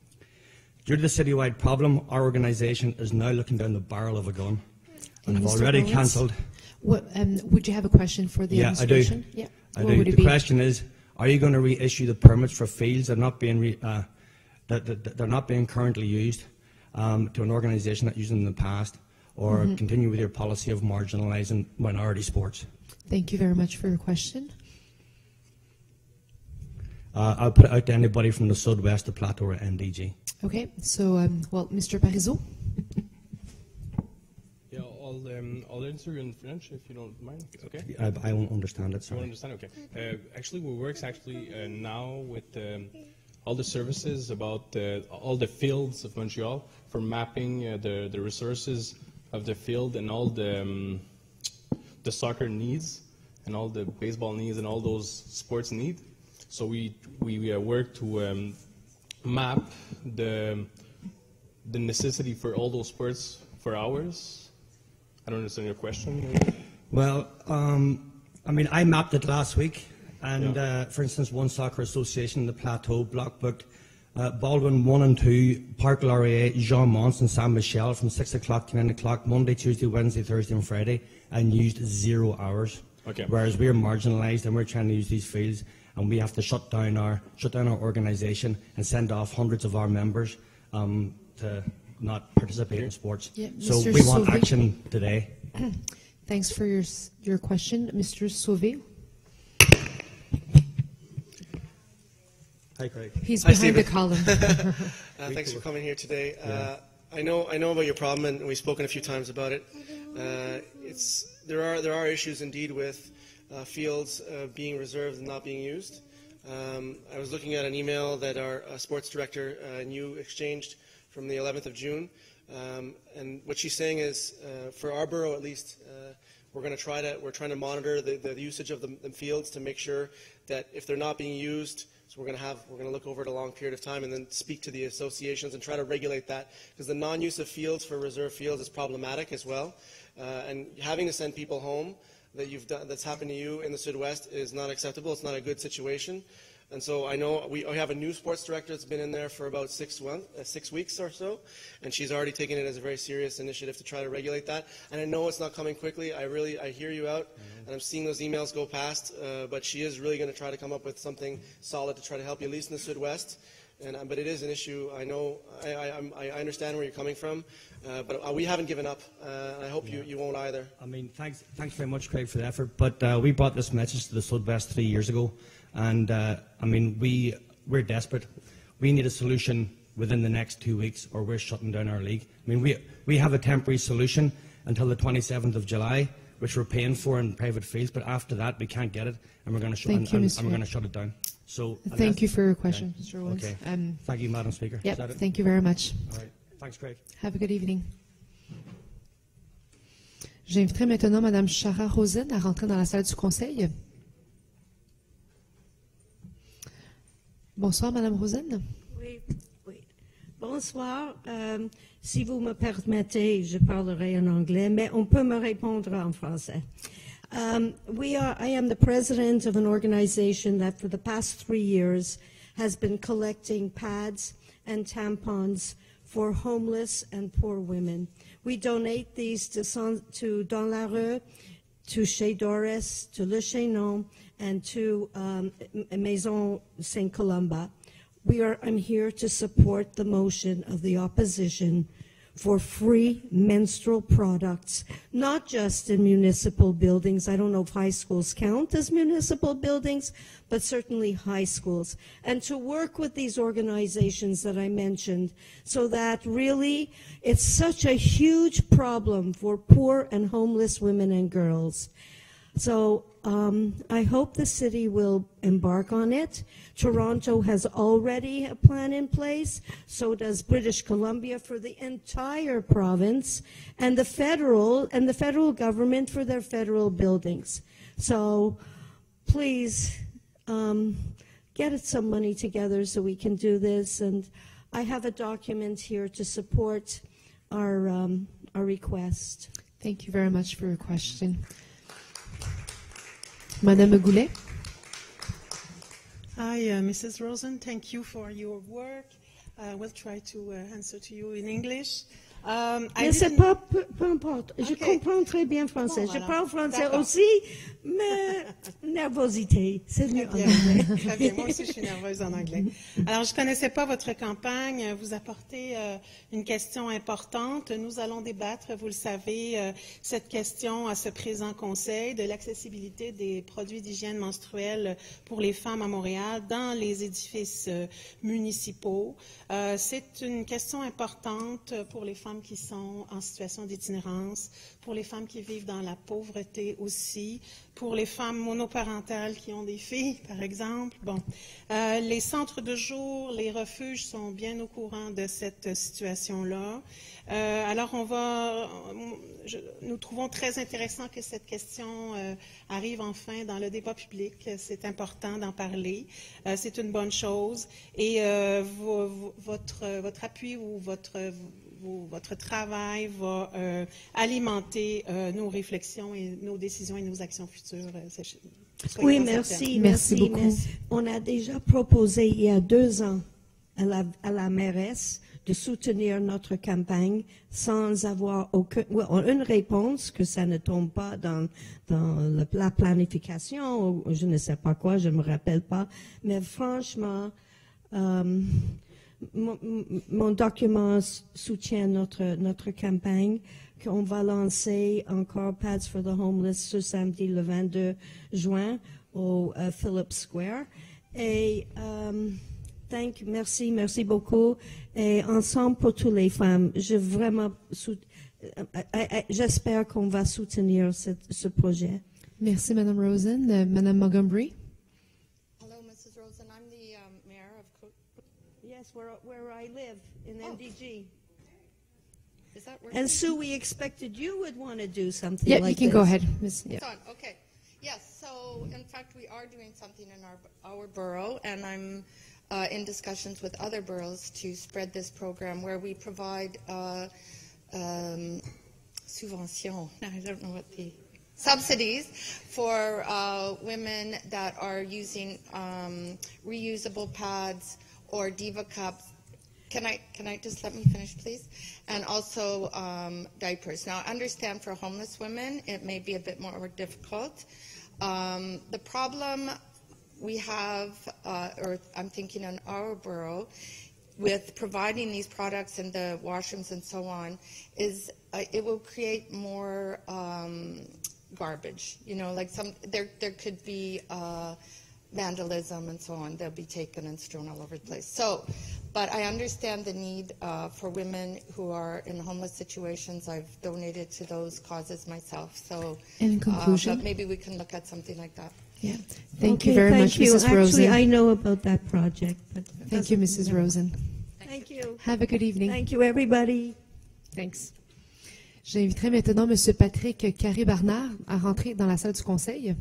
Due to the citywide problem, our organisation is now looking down the barrel of a gun and have Mister already Owens, cancelled. what, um, would you have a question for the Yeah, I do. administration? Yeah, I What do. would it The be? question is, are you going to reissue the permits for fields that are not being, re, uh, that, that, that are not being currently used um, to an organisation that used them in the past, or Mhm. continue with your policy of marginalising minority sports? Thank you very much for your question. Uh, I'll put it out to anybody from the Southwest, the Plateau, or N D G. Okay, so, um, well, Mister Parizeau? Yeah, I'll, um, I'll answer in French if you don't mind. It's okay? I, I won't understand it, You sorry. won't understand? Okay. Uh, actually, we work actually uh, now with um, all the services about uh, all the fields of Montreal for mapping uh, the, the resources of the field and all the, um, the soccer needs and all the baseball needs and all those sports needs. So we, we uh, work to um, map the, the necessity for all those sports for ours. I don't understand your question. Well, um, I mean, I mapped it last week, and uh, for instance, one soccer association in the Plateau block booked uh, Baldwin one and two, Parc Laurier, Jean Mons, and San Michel from six o'clock to nine o'clock, Monday, Tuesday, Wednesday, Thursday, and Friday, and used zero hours. Okay. Whereas we're marginalised and we're trying to use these fields, and we have to shut down our shut down our organisation and send off hundreds of our members um, to not participate in sports. Yeah, so Mister we want Sauvé. action today. Thanks for your s- your question. Mister Sauvé? Hi, Craig. He's Hi, behind the Stephen. column. uh, thanks for coming here today. Uh, I know I know about your problem, and we've spoken a few times about it. Uh, it's there are there are issues indeed with uh, fields uh, being reserved and not being used. Um, I was looking at an email that our uh, sports director uh, and you exchanged from the eleventh of June, um, and what she's saying is, uh, for our borough at least, uh, we're going to try to we're trying to monitor the, the usage of the, the fields to make sure that if they're not being used, So we're going to have we're going to look over it a long period of time and then speak to the associations and try to regulate that, because the non-use of fields for reserve fields is problematic as well, uh, and having to send people home that you've done that's happened to you in the Sud-Ouest is not acceptable. It's not a good situation. And so I know we have a new sports director that's been in there for about six, months, uh, six weeks or so, and she's already taken it as a very serious initiative to try to regulate that. And I know it's not coming quickly. I really, I hear you out, mm-hmm. and I'm seeing those emails go past, uh, but she is really going to try to come up with something solid to try to help you, at least in the Sud-Ouest. And, uh, but it is an issue. I know, I, I, I'm, I understand where you're coming from, uh, but uh, we haven't given up, uh, and I hope yeah. you, you won't either. I mean, thanks, thanks very much, Craig, for the effort, but uh, we brought this message to the Sud-West three years ago. And, uh, I mean, we, we're desperate. We need a solution within the next two weeks or we're shutting down our league. I mean, we, we have a temporary solution until the twenty-seventh of July, which we're paying for in private fees, but after that we can't get it, and we're going to shut, and, and, and we're going to shut it down. So, Thank you for your question, Mister Owens. Okay. Um, Thank you, Madam Speaker. Yep, Is that it? thank you very much. All right. Thanks, Craig. Have a good evening. J'inviterai maintenant Mme Shara Rosen à rentrer dans la salle du Conseil. Bonsoir, Madame Rosen. Oui, oui. Bonsoir. Euh, si vous me permettez, je parlerai en anglais, mais on peut me répondre en français. Um, we are, I am the president of an organization that for the past three years has been collecting pads and tampons for homeless and poor women. We donate these to, to Dans la Rue, to Chez Doris, to Le Chaînon, and to um, Maison Saint Colomba. We are, I'm here to support the motion of the opposition for free menstrual products, not just in municipal buildings. I don't know if high schools count as municipal buildings, but certainly high schools. And to work with these organizations that I mentioned so that really it's such a huge problem for poor and homeless women and girls. So um, I hope the city will embark on it. Toronto has already a plan in place. So does British Columbia for the entire province, and the federal and the federal government for their federal buildings. So please um, get some money together so we can do this. And I have a document here to support our um, our request. Thank you very much for your question. Madame Goulet. Hi, uh, Missus Rosen. Thank you for your work. I uh, will try to uh, answer to you in English. Um, Mais c'est pas, peu, peu importe. Je okay. comprends très bien français. Bon, je parle français aussi, mais nervosité, c'est mieux en anglais. Très bien, moi aussi je suis nerveuse en anglais. Alors, je ne connaissais pas votre campagne. Vous apportez euh, une question importante. Nous allons débattre, vous le savez, euh, cette question à ce présent conseil de l'accessibilité des produits d'hygiène menstruelle pour les femmes à Montréal dans les édifices euh, municipaux. Euh, c'est une question importante pour les femmes qui sont en situation d'itinérance, pour les femmes qui vivent dans la pauvreté aussi, pour les femmes monoparentales qui ont des filles, par exemple. Bon, euh, les centres de jour, les refuges sont bien au courant de cette situation-là. Euh, alors, on va, je, nous trouvons très intéressant que cette question euh, arrive enfin dans le débat public. C'est important d'en parler. Euh, c'est une bonne chose. Et euh, vo, vo, votre, votre appui ou votre Vous, votre travail va euh, alimenter euh, nos réflexions et nos décisions et nos actions futures. Oui, merci, merci, merci beaucoup. Merci. On a déjà proposé il y a deux ans à la, à la mairesse de soutenir notre campagne sans avoir aucun, une réponse, que ça ne tombe pas dans, dans le, la planification, ou je ne sais pas quoi, je ne me rappelle pas. Mais franchement, euh, Mon, mon document soutient notre, notre campagne qu'on va lancer encore Pads for the Homeless ce samedi le vingt-deux juin au uh, Phillips Square. Et um, thank, merci, merci beaucoup. Et ensemble pour toutes les femmes, je vraiment, j'espère qu'on va soutenir ce, ce projet. Merci, Madame Rosen. Uh, Madame Montgomery. Where, where I live in oh. N D G. Is that and Sue, we expected you would want to do something yeah, like this. Yeah, you can go ahead. Miss, yeah. Okay. Yes, so So, in fact, we are doing something in our, our borough, and I'm uh, in discussions with other boroughs to spread this program where we provide uh, um, subvention, I don't know what the, subsidies for uh, women that are using um, reusable pads or Diva cups. Can I, can I just let me finish, please? And also um, diapers. Now, I understand for homeless women, it may be a bit more difficult. Um, the problem we have, uh, or I'm thinking in our borough, with providing these products in the washrooms and so on, is uh, it will create more um, garbage. You know, like some, there, there could be uh, vandalism and so on. They'll be taken and strewn all over the place. So, but I understand the need uh, for women who are in homeless situations. I've donated to those causes myself. So, in conclusion, uh, but maybe we can look at something like that. Yeah. Thank okay, you very thank much, you. Missus Actually, Rosen. I know about that project. But Thank you, Missus Rosen. Thank you. Have a good evening. Thank you, everybody. Thanks. J'inviterai maintenant M. Patrick Carré-Barnard à rentrer dans la salle du Conseil.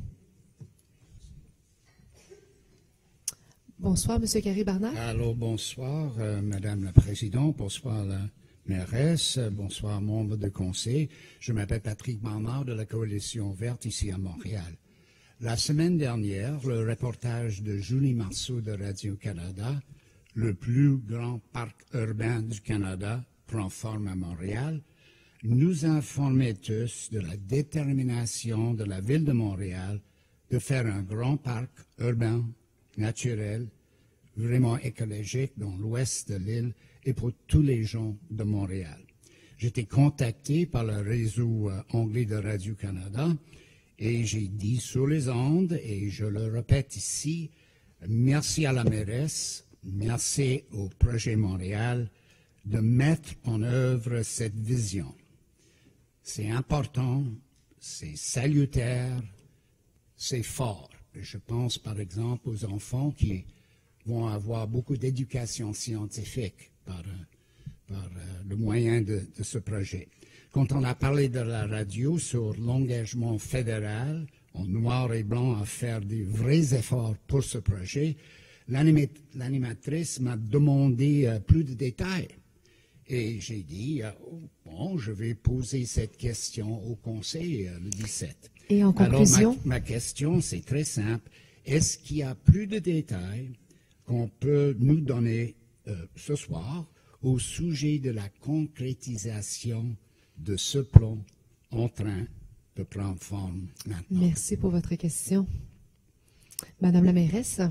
Bonsoir, M. Carré-Barnard. Allô, bonsoir, euh, Madame la Présidente, bonsoir la mairesse, bonsoir membres du Conseil. Je m'appelle Patrick Barnard de la Coalition verte ici à Montréal. La semaine dernière, le reportage de Julie Marceau de Radio-Canada, le plus grand parc urbain du Canada, prend forme à Montréal, nous informait tous de la détermination de la Ville de Montréal de faire un grand parc urbain, naturel, vraiment écologique dans l'ouest de l'île et pour tous les gens de Montréal. J'étais contacté par le réseau euh, anglais de Radio-Canada et j'ai dit sur les ondes, et je le répète ici, merci à la mairesse, merci au projet Montréal de mettre en œuvre cette vision. C'est important, c'est salutaire, c'est fort. Je pense par exemple aux enfants qui vont avoir beaucoup d'éducation scientifique par, par euh, le moyen de, de ce projet. Quand on a parlé de la radio sur l'engagement fédéral en noir et blanc à faire des vrais efforts pour ce projet, l'animatrice m'a demandé euh, plus de détails. Et j'ai dit, euh, oh, bon, je vais poser cette question au Conseil euh, le dix-sept. Et en conclusion? Alors, ma, ma question, c'est très simple. Est-ce qu'il y a plus de détails qu'on peut nous donner euh, ce soir au sujet de la concrétisation de ce plan en train de prendre forme maintenant? Merci pour votre question. Madame la mairesse.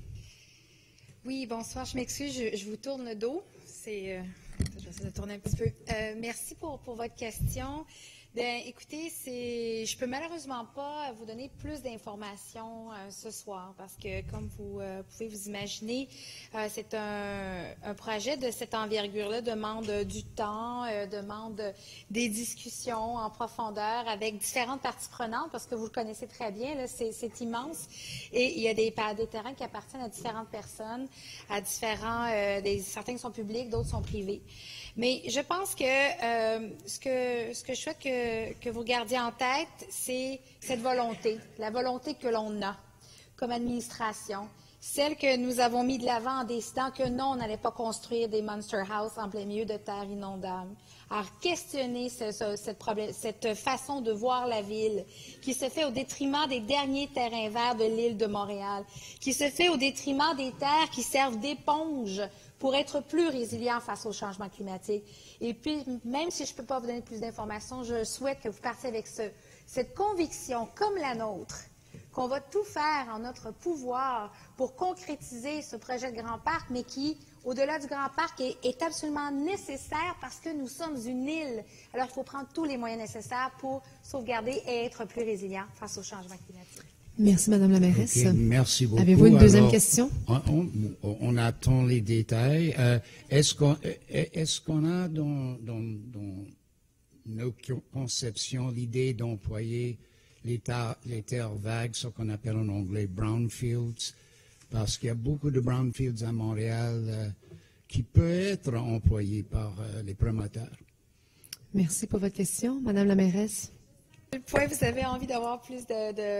Oui, bonsoir. Je m'excuse, je, je vous tourne le dos. C'est, euh, je vais essayer de tourner un petit peu. Euh, merci pour, pour votre question. Bien, écoutez, c'est, je peux malheureusement pas vous donner plus d'informations euh, ce soir parce que, comme vous euh, pouvez vous imaginer, euh, c'est un, un projet de cette envergure-là demande du temps, euh, demande des discussions en profondeur avec différentes parties prenantes parce que vous le connaissez très bien, là, c'est, c'est immense et il y a des, des terrains qui appartiennent à différentes personnes, à différents, euh, des, certains qui sont publics, d'autres sont privés. Mais je pense que, euh, ce que ce que je souhaite que, que vous gardiez en tête, c'est cette volonté, la volonté que l'on a comme administration, celle que nous avons mis de l'avant en décidant que non, on n'allait pas construire des monster house en plein milieu de terres inondables. Alors, questionner ce, ce, cette, problème, cette façon de voir la ville qui se fait au détriment des derniers terrains verts de l'île de Montréal, qui se fait au détriment des terres qui servent d'éponge pour être plus résilient face au changement climatique. Et puis, même si je ne peux pas vous donner plus d'informations, je souhaite que vous partiez avec ce, cette conviction, comme la nôtre, qu'on va tout faire en notre pouvoir pour concrétiser ce projet de Grand Parc, mais qui, au-delà du Grand Parc, est, est absolument nécessaire parce que nous sommes une île. Alors, il faut prendre tous les moyens nécessaires pour sauvegarder et être plus résilient face au changement climatique. Merci, Madame la mairesse. Okay, merci beaucoup. Avez-vous une deuxième Alors, question? On, on, on attend les détails. Euh, est-ce qu'on est-ce qu'on a dans, dans, dans nos conceptions l'idée d'employer les, les terres vagues, ce qu'on appelle en anglais brownfields, parce qu'il y a beaucoup de brownfields à Montréal euh, qui peuvent être employés par euh, les promoteurs? Merci pour votre question. Madame la mairesse. À quel point vous avez envie d'avoir plus de, de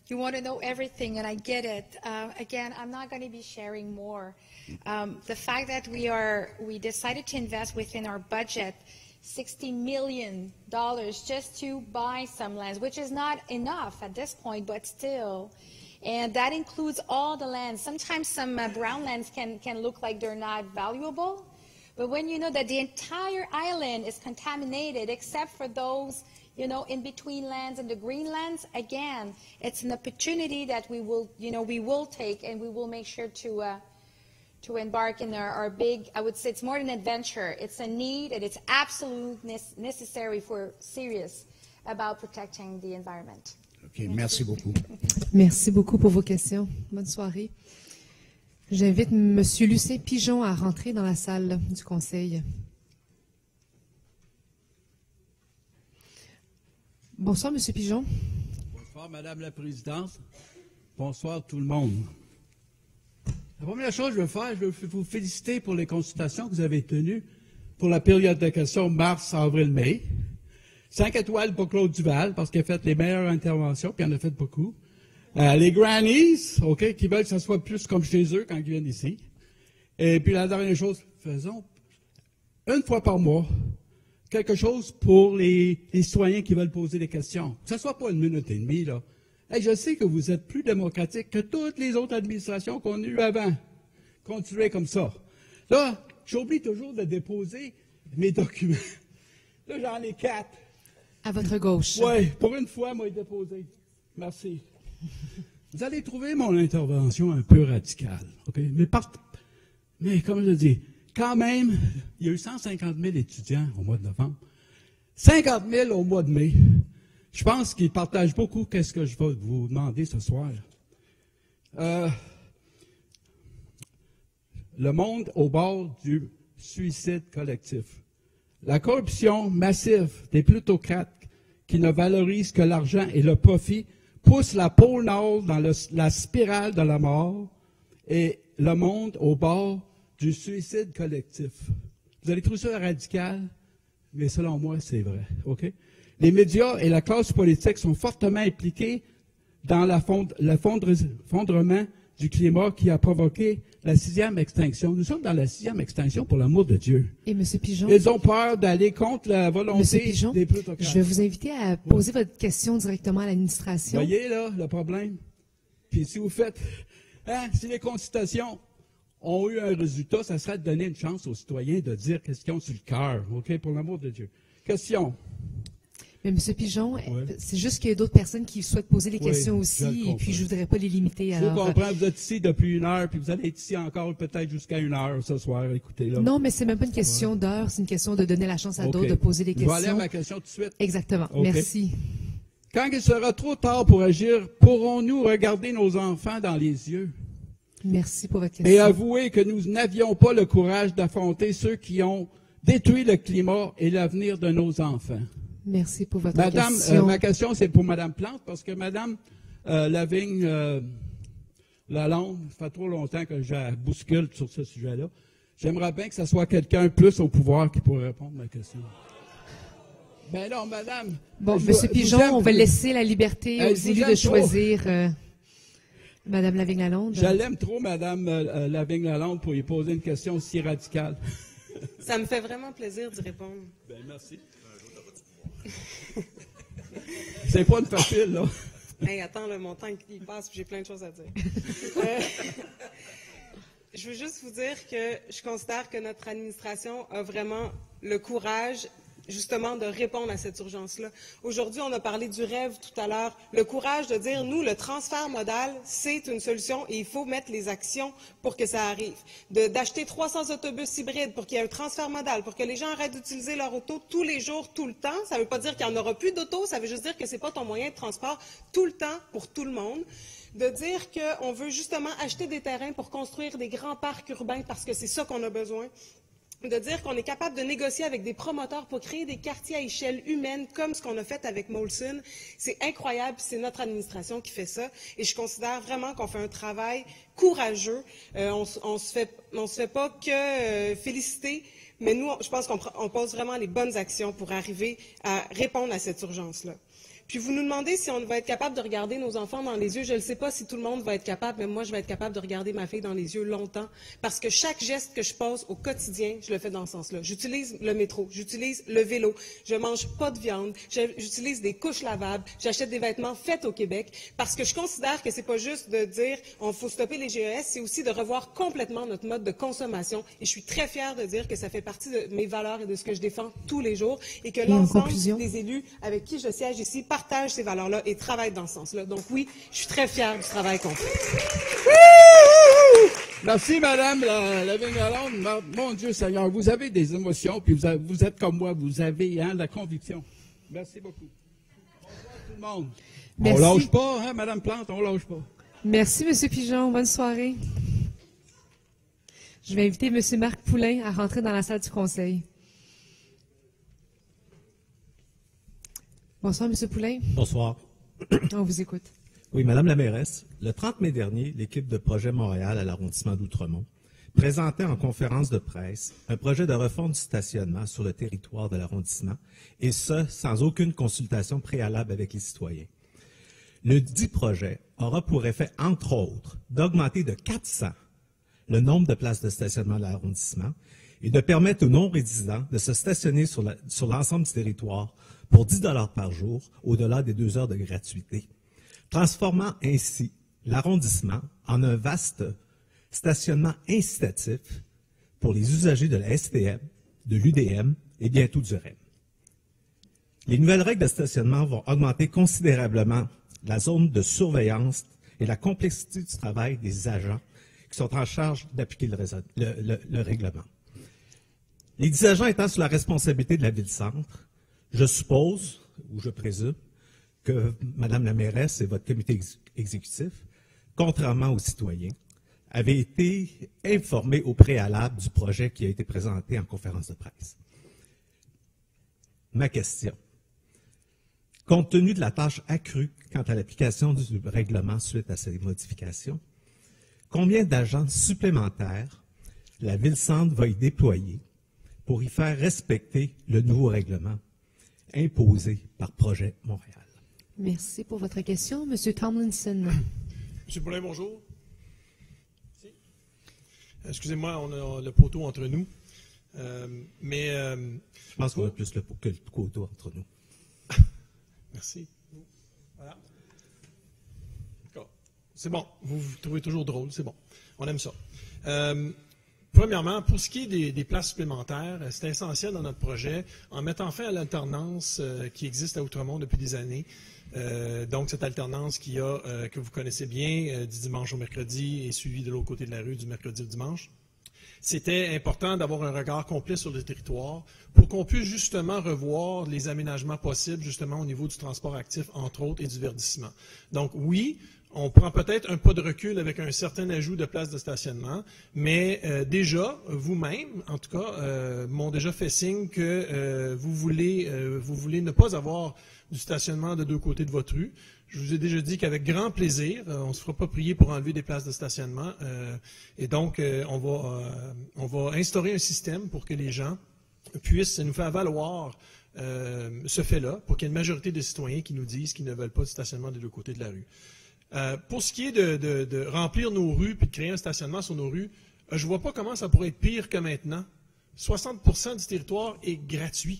you want to know everything, and I get it. Uh, again, I'm not going to be sharing more. Um, the fact that we are, we decided to invest within our budget sixty million dollars just to buy some lands, which is not enough at this point, but still. And that includes all the lands. Sometimes some uh, brown lands can, can look like they're not valuable, but when you know that the entire island is contaminated except for those, you know, in between lands and the green lands, again, it's an opportunity that we will, you know, we will take, and we will make sure to uh, to embark in our, our big, I would say it's more than an adventure. It's a need, and it's absolutely necessary if we're serious about protecting the environment. OK, merci beaucoup. Merci beaucoup pour vos questions. Bonne soirée. J'invite M. Lucien Pigeon à rentrer dans la salle du Conseil. Bonsoir, M. Pigeon. Bonsoir, Madame la Présidente. Bonsoir, tout le monde. La première chose que je veux faire, je veux vous féliciter pour les consultations que vous avez tenues pour la période de questions mars, avril, mai. Cinq étoiles pour Claude Duval, parce qu'il a fait les meilleures interventions, puis il en a fait beaucoup. Euh, les grannies, OK, qui veulent que ça soit plus comme chez eux quand ils viennent ici. Et puis la dernière chose, faisons une fois par mois quelque chose pour les, les citoyens qui veulent poser des questions. Que ce soit pas une minute et demie, là. Hey, je sais que vous êtes plus démocratique que toutes les autres administrations qu'on a eues avant. Continuez comme ça. Là, j'oublie toujours de déposer mes documents. Là, j'en ai quatre. À votre gauche. Oui, pour une fois, moi, déposé. Merci. Vous allez trouver mon intervention un peu radicale, OK? Mais, par... Mais comme je dis, quand même, il y a eu cent cinquante mille étudiants au mois de novembre, cinquante mille au mois de mai. Je pense qu'ils partagent beaucoup qu'est-ce que je vais vous demander ce soir. Euh, le monde au bord du suicide collectif. La corruption massive des plutocrates qui ne valorisent que l'argent et le profit pousse la pôle Nord dans le, la spirale de la mort et le monde au bord du suicide collectif. Vous allez trouver ça radical, mais selon moi, c'est vrai. OK? Les médias et la classe politique sont fortement impliqués dans l'effondrement du climat qui a provoqué la sixième extinction. Nous sommes dans la sixième extinction, pour l'amour de Dieu. Et M. Pigeon? Ils ont peur d'aller contre la volonté Pigeon, des plutocrates. Je vais vous inviter à poser oui. votre question directement à l'administration. Vous voyez, là, le problème? Puis si vous faites... Hein, si les consultations ont eu un résultat, ça serait de donner une chance aux citoyens de dire qu'est-ce qu'ils ont sur le cœur, OK, pour l'amour de Dieu. Question. Mais M. Pigeon, oui. c'est juste qu'il y a d'autres personnes qui souhaitent poser les oui, questions aussi, et puis je ne voudrais pas les limiter. Je alors... comprends, vous êtes ici depuis une heure, puis vous allez être ici encore peut-être jusqu'à une heure ce soir, écoutez. Là. Non, mais c'est même pas une question ouais. d'heure, c'est une question de donner la chance à okay. d'autres de poser des questions. Je vais aller à ma question tout de suite. Exactement, okay. merci. Quand il sera trop tard pour agir, pourrons-nous regarder nos enfants dans les yeux? Merci pour votre question. Et avouer que nous n'avions pas le courage d'affronter ceux qui ont détruit le climat et l'avenir de nos enfants? Merci pour votre Madame, question. Euh, ma question, c'est pour Mme Plante, parce que Mme euh, Lavigne euh, Lalonde, ça fait trop longtemps que je bouscule sur ce sujet-là. J'aimerais bien que ce soit quelqu'un plus au pouvoir qui pourrait répondre à ma question. Ben non, Madame. Bon, M. Pigeon, on va laisser la liberté aux élus de choisir euh, Mme Lavigne-Lalonde. Je l'aime trop, Mme euh, Lavigne-Lalonde, pour lui poser une question si radicale. Ça me fait vraiment plaisir d'y répondre. Ben merci. C'est pas une facile, là. Hey, attends, le montant il passe, j'ai plein de choses à dire. euh, je veux juste vous dire que je considère que notre administration a vraiment le courage, justement, de répondre à cette urgence-là. Aujourd'hui, on a parlé du rêve tout à l'heure. Le courage de dire, nous, le transfert modal, c'est une solution et il faut mettre les actions pour que ça arrive. D'acheter trois cents autobus hybrides pour qu'il y ait un transfert modal, pour que les gens arrêtent d'utiliser leur auto tous les jours, tout le temps. Ça ne veut pas dire qu'il n'y en aura plus d'auto, ça veut juste dire que ce n'est pas ton moyen de transport tout le temps pour tout le monde. De dire qu'on veut justement acheter des terrains pour construire des grands parcs urbains parce que c'est ça qu'on a besoin. De dire qu'on est capable de négocier avec des promoteurs pour créer des quartiers à échelle humaine, comme ce qu'on a fait avec Molson. C'est incroyable, c'est notre administration qui fait ça. Et je considère vraiment qu'on fait un travail courageux. Euh, on ne se fait, on se fait pas que euh, féliciter, mais nous, je pense qu'on on pose vraiment les bonnes actions pour arriver à répondre à cette urgence-là. Puis vous nous demandez si on va être capable de regarder nos enfants dans les yeux. Je ne sais pas si tout le monde va être capable, mais moi, je vais être capable de regarder ma fille dans les yeux longtemps. Parce que chaque geste que je pose au quotidien, je le fais dans ce sens-là. J'utilise le métro, j'utilise le vélo, je mange pas de viande, j'utilise des couches lavables, j'achète des vêtements faits au Québec. Parce que je considère que c'est pas juste de dire on faut stopper les G E S, c'est aussi de revoir complètement notre mode de consommation. Et je suis très fière de dire que ça fait partie de mes valeurs et de ce que je défends tous les jours et que l'ensemble des élus avec qui je siège ici partagent ces valeurs-là et travaillent dans ce sens-là. Donc oui, je suis très fière du travail qu'on fait. Merci, Madame la, la Vigne-Lalonde. Mon Dieu Seigneur, vous avez des émotions, puis vous, avez, vous êtes comme moi, vous avez hein, la conviction. Merci beaucoup. Bonsoir tout le monde. Merci. On lâche pas, hein, Madame Plante, on lâche pas. Merci, M. Pigeon. Bonne soirée. Je vais inviter M. Marc Poulain à rentrer dans la salle du Conseil. Bonsoir, M. Poulain. Bonsoir. On vous écoute. Oui, Madame la mairesse, le trente mai dernier, l'équipe de Projet Montréal à l'arrondissement d'Outremont présentait en conférence de presse un projet de refonte du stationnement sur le territoire de l'arrondissement, et ce, sans aucune consultation préalable avec les citoyens. Le dit projet aura pour effet, entre autres, d'augmenter de quatre cents le nombre de places de stationnement de l'arrondissement et de permettre aux non-résidents de se stationner sur la, sur l'ensemble du territoire pour dix dollars par jour, au-delà des deux heures de gratuité, transformant ainsi l'arrondissement en un vaste stationnement incitatif pour les usagers de la S T M, de l'U D M et bientôt du R E M. Les nouvelles règles de stationnement vont augmenter considérablement la zone de surveillance et la complexité du travail des agents qui sont en charge d'appliquer le, le, le, le règlement. Les dix agents étant sous la responsabilité de la Ville-Centre, je suppose, ou je présume, que Madame la mairesse et votre comité ex exécutif, contrairement aux citoyens, avaient été informés au préalable du projet qui a été présenté en conférence de presse. Ma question. Compte tenu de la tâche accrue quant à l'application du règlement suite à ces modifications, combien d'agents supplémentaires la Ville-Centre va y déployer pour y faire respecter le nouveau règlement imposé par Projet Montréal? Merci pour votre question. Monsieur Tomlinson. Monsieur Poulain, bonjour. Si. Excusez-moi, on a le poteau entre nous. Euh, mais euh, je pense qu'on a plus le, que le poteau entre nous. Merci. Voilà. C'est bon. Vous vous trouvez toujours drôle. C'est bon. On aime ça. Euh, Premièrement, pour ce qui est des, des places supplémentaires, c'est essentiel dans notre projet, en mettant fin à l'alternance euh, qui existe à Outremont depuis des années. Euh, donc, cette alternance qui a, euh, que vous connaissez bien, euh, du dimanche au mercredi et suivi de l'autre côté de la rue du mercredi au dimanche. C'était important d'avoir un regard complet sur le territoire pour qu'on puisse justement revoir les aménagements possibles justement au niveau du transport actif, entre autres, et du verdissement. Donc, oui, on prend peut-être un pas de recul avec un certain ajout de places de stationnement, mais euh, déjà, vous-même, en tout cas, euh, m'ont déjà fait signe que euh, vous voulez, euh, vous voulez ne pas avoir du stationnement de deux côtés de votre rue. Je vous ai déjà dit qu'avec grand plaisir, euh, on ne se fera pas prier pour enlever des places de stationnement. Euh, et donc, euh, on, va, euh, on va instaurer un système pour que les gens puissent nous faire valoir euh, ce fait-là, pour qu'il y ait une majorité de citoyens qui nous disent qu'ils ne veulent pas de stationnement des deux côtés de la rue. Euh, pour ce qui est de, de, de remplir nos rues et de créer un stationnement sur nos rues, euh, je ne vois pas comment ça pourrait être pire que maintenant. soixante pour cent du territoire est gratuit.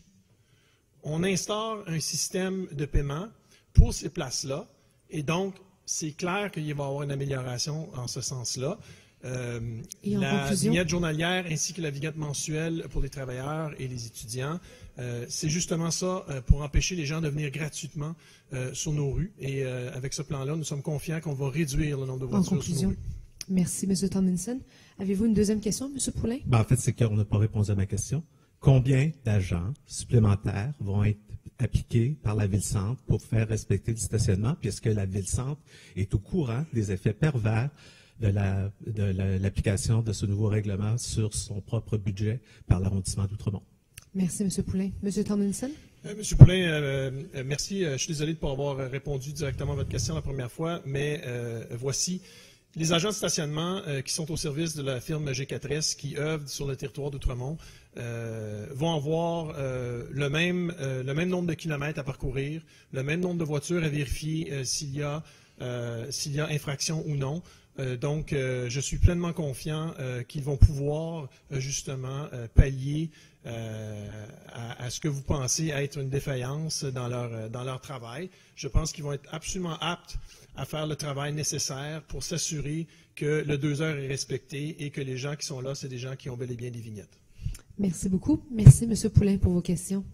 On instaure un système de paiement pour ces places-là, et donc c'est clair qu'il va y avoir une amélioration en ce sens-là. Euh, la vignette journalière ainsi que la vignette mensuelle pour les travailleurs et les étudiants, euh, c'est justement ça euh, pour empêcher les gens de venir gratuitement euh, sur nos rues. Et euh, avec ce plan-là, nous sommes confiants qu'on va réduire le nombre de voitures sur nos rues. Merci, M. Tomlinson. Avez-vous une deuxième question, M. Poulain? Ben, en fait, c'est qu'on n'a pas répondu à ma question. Combien d'agents supplémentaires vont être appliqués par la Ville-Centre pour faire respecter le stationnement, puisque la Ville-Centre est au courant des effets pervers de la, de la, l'application de ce nouveau règlement sur son propre budget par l'arrondissement d'Outremont? Merci, M. Poulain. M. Tomlinson? Euh, M. Poulain, euh, euh, merci. Euh, je suis désolé de ne pas avoir répondu directement à votre question la première fois, mais euh, voici. les agents de stationnement euh, qui sont au service de la firme G quatre S qui œuvrent sur le territoire d'Outremont euh, vont avoir euh, le, même, euh, le même nombre de kilomètres à parcourir, le même nombre de voitures à vérifier euh, s'il y a, euh, s'il y a infraction ou non. Euh, donc, euh, je suis pleinement confiant euh, qu'ils vont pouvoir euh, justement euh, pallier euh, à, à ce que vous pensez être une défaillance dans leur, euh, dans leur travail. Je pense qu'ils vont être absolument aptes à faire le travail nécessaire pour s'assurer que le deux heures est respecté et que les gens qui sont là, c'est des gens qui ont bel et bien des vignettes. Merci beaucoup. Merci, M. Poulain, pour vos questions.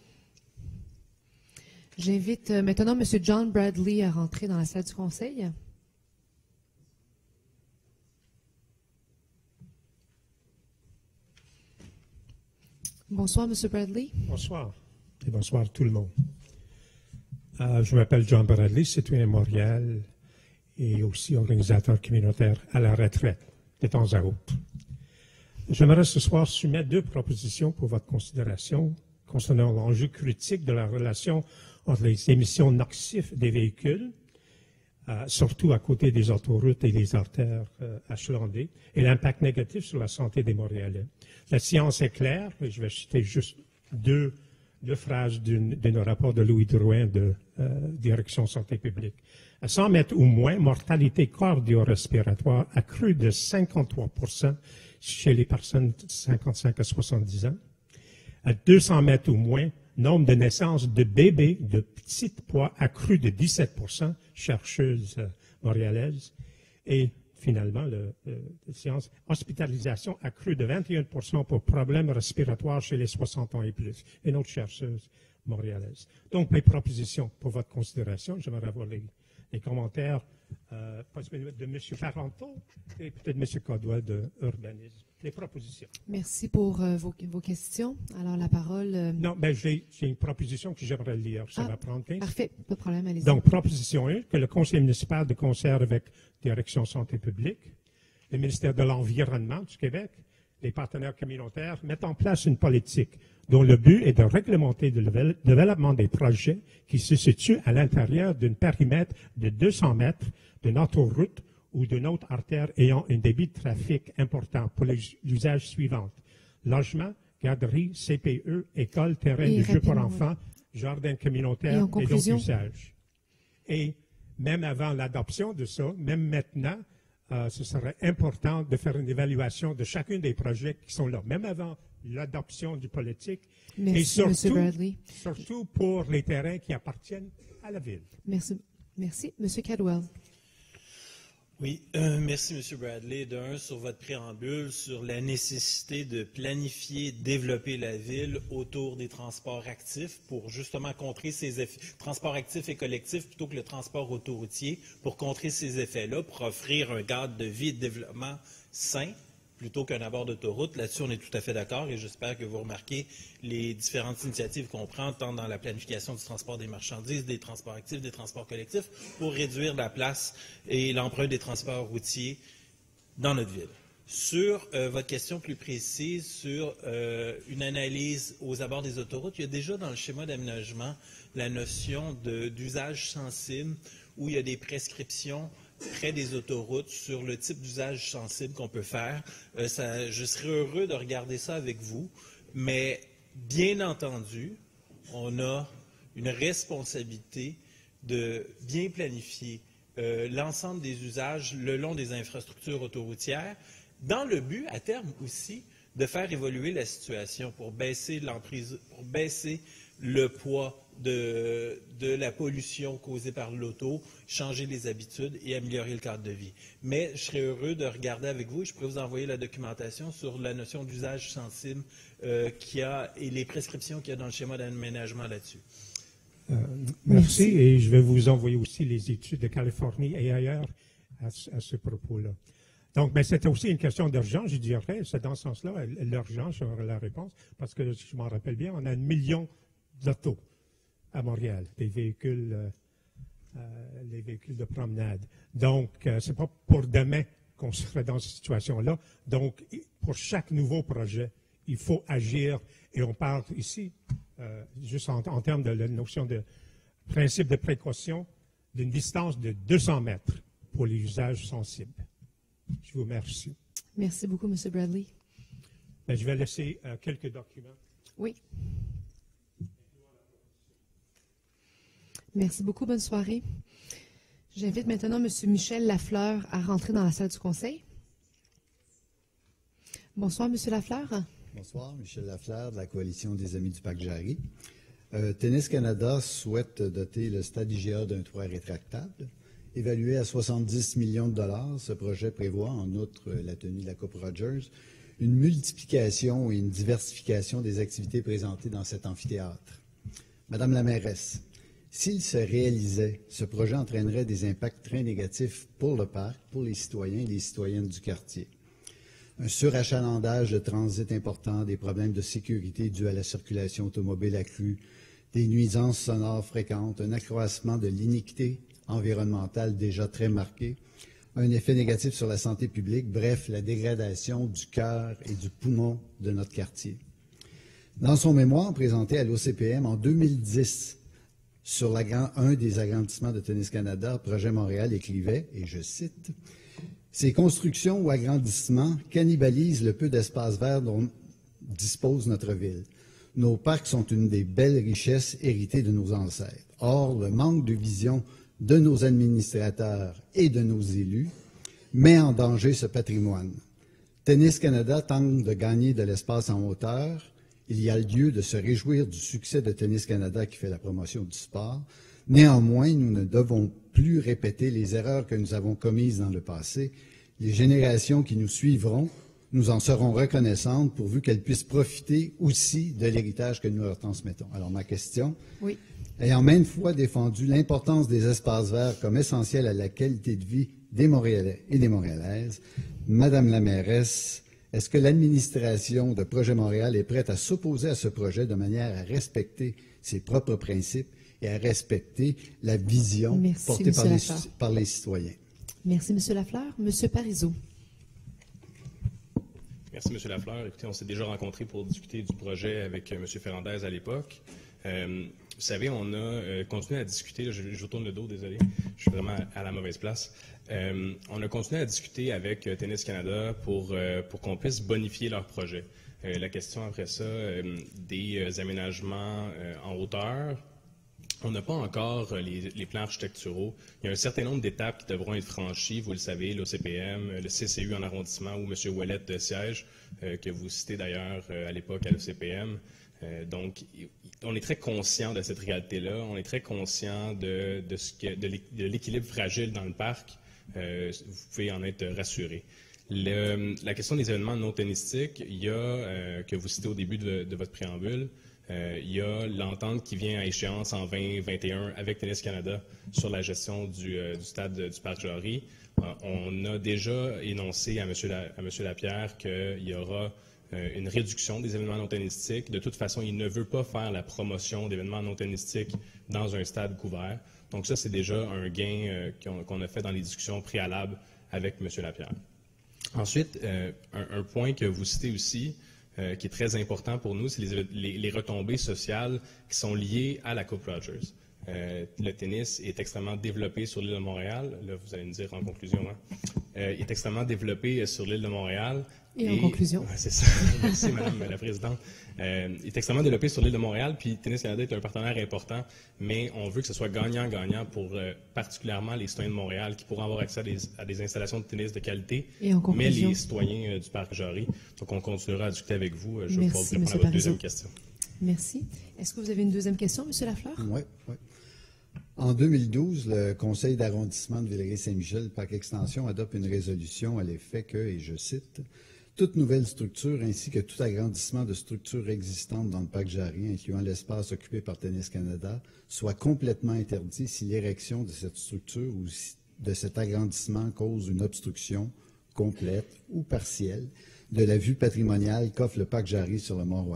J'invite euh, maintenant M. John Bradley à rentrer dans la salle du Conseil. Bonsoir, M. Bradley. Bonsoir et bonsoir tout le monde. Euh, je m'appelle John Bradley, citoyen de Montréal et aussi organisateur communautaire à la retraite de temps à autre. J'aimerais ce soir soumettre deux propositions pour votre considération concernant l'enjeu critique de la relation entre les émissions nocives des véhicules, euh, surtout à côté des autoroutes et des artères euh, achalandées, et l'impact négatif sur la santé des Montréalais. La science est claire, et je vais citer juste deux, deux phrases d'un rapport de Louis Drouin de euh, Direction Santé publique. À cent mètres ou moins, mortalité cardio-respiratoire accrue de cinquante-trois pour cent chez les personnes de cinquante-cinq à soixante-dix ans. À deux cents mètres ou moins, nombre de naissances de bébés de petit poids accru de dix-sept pour cent, chercheuse euh, montréalaise. Et finalement, le, le, la science, hospitalisation accrue de vingt et un pour cent pour problèmes respiratoires chez les soixante ans et plus. Une autre chercheuse montréalaise. Donc, mes propositions pour votre considération, j'aimerais avoir les, les commentaires euh, de M. Parenteau et peut-être M. Caldwell de Urbanisme. Les propositions. Merci pour euh, vos, vos questions. Alors, la parole... Euh... Non, mais j'ai une proposition que j'aimerais lire. Ça ah, va prendre quinze. Parfait, pas de problème, allez-y. Donc, proposition un, que le Conseil municipal, de concert avec Direction Santé publique, le ministère de l'Environnement du Québec, les partenaires communautaires, mettent en place une politique dont le but est de réglementer le développement des projets qui se situent à l'intérieur d'un périmètre de deux cents mètres d'une autoroute ou d'une autre artère ayant un débit de trafic important pour les usages suivants. Logement, garderie, C P E, école, terrain de jeux pour enfants, jardin communautaire et, et d'autres usages. Et même avant l'adoption de ça, même maintenant, euh, ce serait important de faire une évaluation de chacun des projets qui sont là, même avant l'adoption du politique. Merci, et surtout, M. Bradley. surtout pour les terrains qui appartiennent à la ville. Merci. Merci. M. Caldwell. Oui, euh, merci, M. Bradley. D'un, sur votre préambule, sur la nécessité de planifier, développer la ville autour des transports actifs pour justement contrer ces effets, transports actifs et collectifs plutôt que le transport autoroutier, pour contrer ces effets-là, pour offrir un cadre de vie et de développement sain plutôt qu'un abord d'autoroute. Là-dessus, on est tout à fait d'accord et j'espère que vous remarquez les différentes initiatives qu'on prend, tant dans la planification du transport des marchandises, des transports actifs, des transports collectifs, pour réduire la place et l'empreinte des transports routiers dans notre ville. Sur euh, votre question plus précise sur euh, une analyse aux abords des autoroutes, il y a déjà dans le schéma d'aménagement la notion d'usage sensible où il y a des prescriptions près des autoroutes sur le type d'usage sensible qu'on peut faire. Euh, ça, je serais heureux de regarder ça avec vous, mais bien entendu, on a une responsabilité de bien planifier euh, l'ensemble des usages le long des infrastructures autoroutières, dans le but, à terme aussi, de faire évoluer la situation pour baisser l'emprise, pour baisser le poids de, de la pollution causée par l'auto, changer les habitudes et améliorer le cadre de vie. Mais je serais heureux de regarder avec vous et je pourrais vous envoyer la documentation sur la notion d'usage sensible euh, qu'il y a et les prescriptions qu'il y a dans le schéma d'aménagement là-dessus. Euh, merci. merci et je vais vous envoyer aussi les études de Californie et ailleurs à, à ce propos-là. Donc, ben, c'était aussi une question d'urgence, je dirais. C'est dans ce sens-là, l'urgence, j'aurai la réponse, parce que si je m'en rappelle bien, on a un million d'autos à Montréal, des véhicules, euh, euh, les véhicules de promenade. Donc, euh, c'est pas pour demain qu'on serait dans cette situation-là. Donc, pour chaque nouveau projet, il faut agir. Et on parle ici, euh, juste en, en termes de la notion de principe de précaution, d'une distance de deux cents mètres pour les usages sensibles. Je vous remercie. Merci beaucoup, M. Bradley. Ben, je vais laisser euh, quelques documents. Oui. Merci beaucoup. Bonne soirée. J'invite maintenant M. Michel Lafleur à rentrer dans la salle du conseil. Bonsoir, M. Lafleur. Bonsoir, Michel Lafleur de la Coalition des Amis du Parc Jarry. Euh, Tennis Canada souhaite doter le stade I G A d'un toit rétractable. Évalué à soixante-dix millions de dollars, ce projet prévoit, en outre la tenue de la Coupe Rogers, une multiplication et une diversification des activités présentées dans cet amphithéâtre. Madame la mairesse, s'il se réalisait, ce projet entraînerait des impacts très négatifs pour le parc, pour les citoyens et les citoyennes du quartier. Un surachalandage de transit important, des problèmes de sécurité dus à la circulation automobile accrue, des nuisances sonores fréquentes, un accroissement de l'iniquité environnementale déjà très marqué, un effet négatif sur la santé publique, bref, la dégradation du cœur et du poumon de notre quartier. Dans son mémoire présenté à l'O C P M en deux mille dix sur un des agrandissements de Tennis Canada, Projet Montréal écrivait, et je cite, « Ces constructions ou agrandissements cannibalisent le peu d'espace vert dont dispose notre ville. Nos parcs sont une des belles richesses héritées de nos ancêtres. Or, le manque de vision de nos administrateurs et de nos élus met en danger ce patrimoine. Tennis Canada tente de gagner de l'espace en hauteur. Il y a lieu de se réjouir du succès de Tennis Canada qui fait la promotion du sport. Néanmoins, nous ne devons plus répéter les erreurs que nous avons commises dans le passé. Les générations qui nous suivront nous en serons reconnaissantes pourvu qu'elles puissent profiter aussi de l'héritage que nous leur transmettons. Alors, ma question, oui. Ayant maintes fois défendu l'importance des espaces verts comme essentiels à la qualité de vie des Montréalais et des Montréalaises, Madame la mairesse, est-ce que l'administration de Projet Montréal est prête à s'opposer à ce projet de manière à respecter ses propres principes et à respecter la vision Merci, portée par les, par les citoyens? Merci, M. Lafleur. M. Parizeau. Merci, M. Lafleur. Écoutez, on s'est déjà rencontrés pour discuter du projet avec M. Ferrandez à l'époque. Euh, vous savez, on a euh, continué à discuter, là, je, je tourne le dos, désolé, je suis vraiment à la mauvaise place. Euh, on a continué à discuter avec euh, Tennis Canada pour, euh, pour qu'on puisse bonifier leur projet. Euh, la question après ça, euh, des euh, aménagements euh, en hauteur, on n'a pas encore les, les plans architecturaux. Il y a un certain nombre d'étapes qui devront être franchies. Vous le savez, l'O C P M, le C C U en arrondissement où M. Ouellette siège, euh, que vous citez d'ailleurs euh, à l'époque à l'O C P M. Euh, donc, on est très conscient de cette réalité-là. On est très conscient de, de, ce que, de l'équilibre fragile dans le parc. Euh, vous pouvez en être rassuré. Le, la question des événements non tennistiques, il y a, euh, que vous citez au début de, de votre préambule, Euh, il y a l'entente qui vient à échéance en vingt vingt et un avec Tennis Canada sur la gestion du, euh, du stade du Parc Jarry. Euh, on a déjà énoncé à M. La, à M. Lapierre qu'il y aura euh, une réduction des événements non tennistiques. De toute façon, il ne veut pas faire la promotion d'événements non tennistiques dans un stade couvert. Donc ça, c'est déjà un gain euh, qu'on, qu'on a fait dans les discussions préalables avec M. Lapierre. Ensuite, euh, un, un point que vous citez aussi, Euh, qui est très important pour nous, c'est les, les, les retombées sociales qui sont liées à la Coupe Rogers. Euh, le tennis est extrêmement développé sur l'île de Montréal. Là, vous allez me dire en conclusion. Hein? Euh, il est extrêmement développé sur l'île de Montréal. Et, et en conclusion. Ouais, c'est ça. Merci, Madame la Présidente. Euh, il est extrêmement développé sur l'île de Montréal, puis Tennis Canada est un partenaire important, mais on veut que ce soit gagnant-gagnant pour euh, particulièrement les citoyens de Montréal qui pourront avoir accès à des, à des installations de tennis de qualité, et en conclusion. mais les citoyens euh, du Parc Jarry. Donc, on continuera à discuter avec vous. Je vais pouvoir Merci, répondre à votre deuxième question. Merci. Est-ce que vous avez une deuxième question, M. Lafleur? Oui, oui. En deux mille douze, le Conseil d'arrondissement de Villeray-Saint-Michel, Parc Extension, adopte une résolution à l'effet que, et je cite, « Toute nouvelle structure ainsi que tout agrandissement de structures existantes dans le Parc Jarry, incluant l'espace occupé par Tennis Canada, soit complètement interdit si l'érection de cette structure ou de cet agrandissement cause une obstruction complète ou partielle de la vue patrimoniale qu'offre le Parc Jarry sur le Mont-Royal. »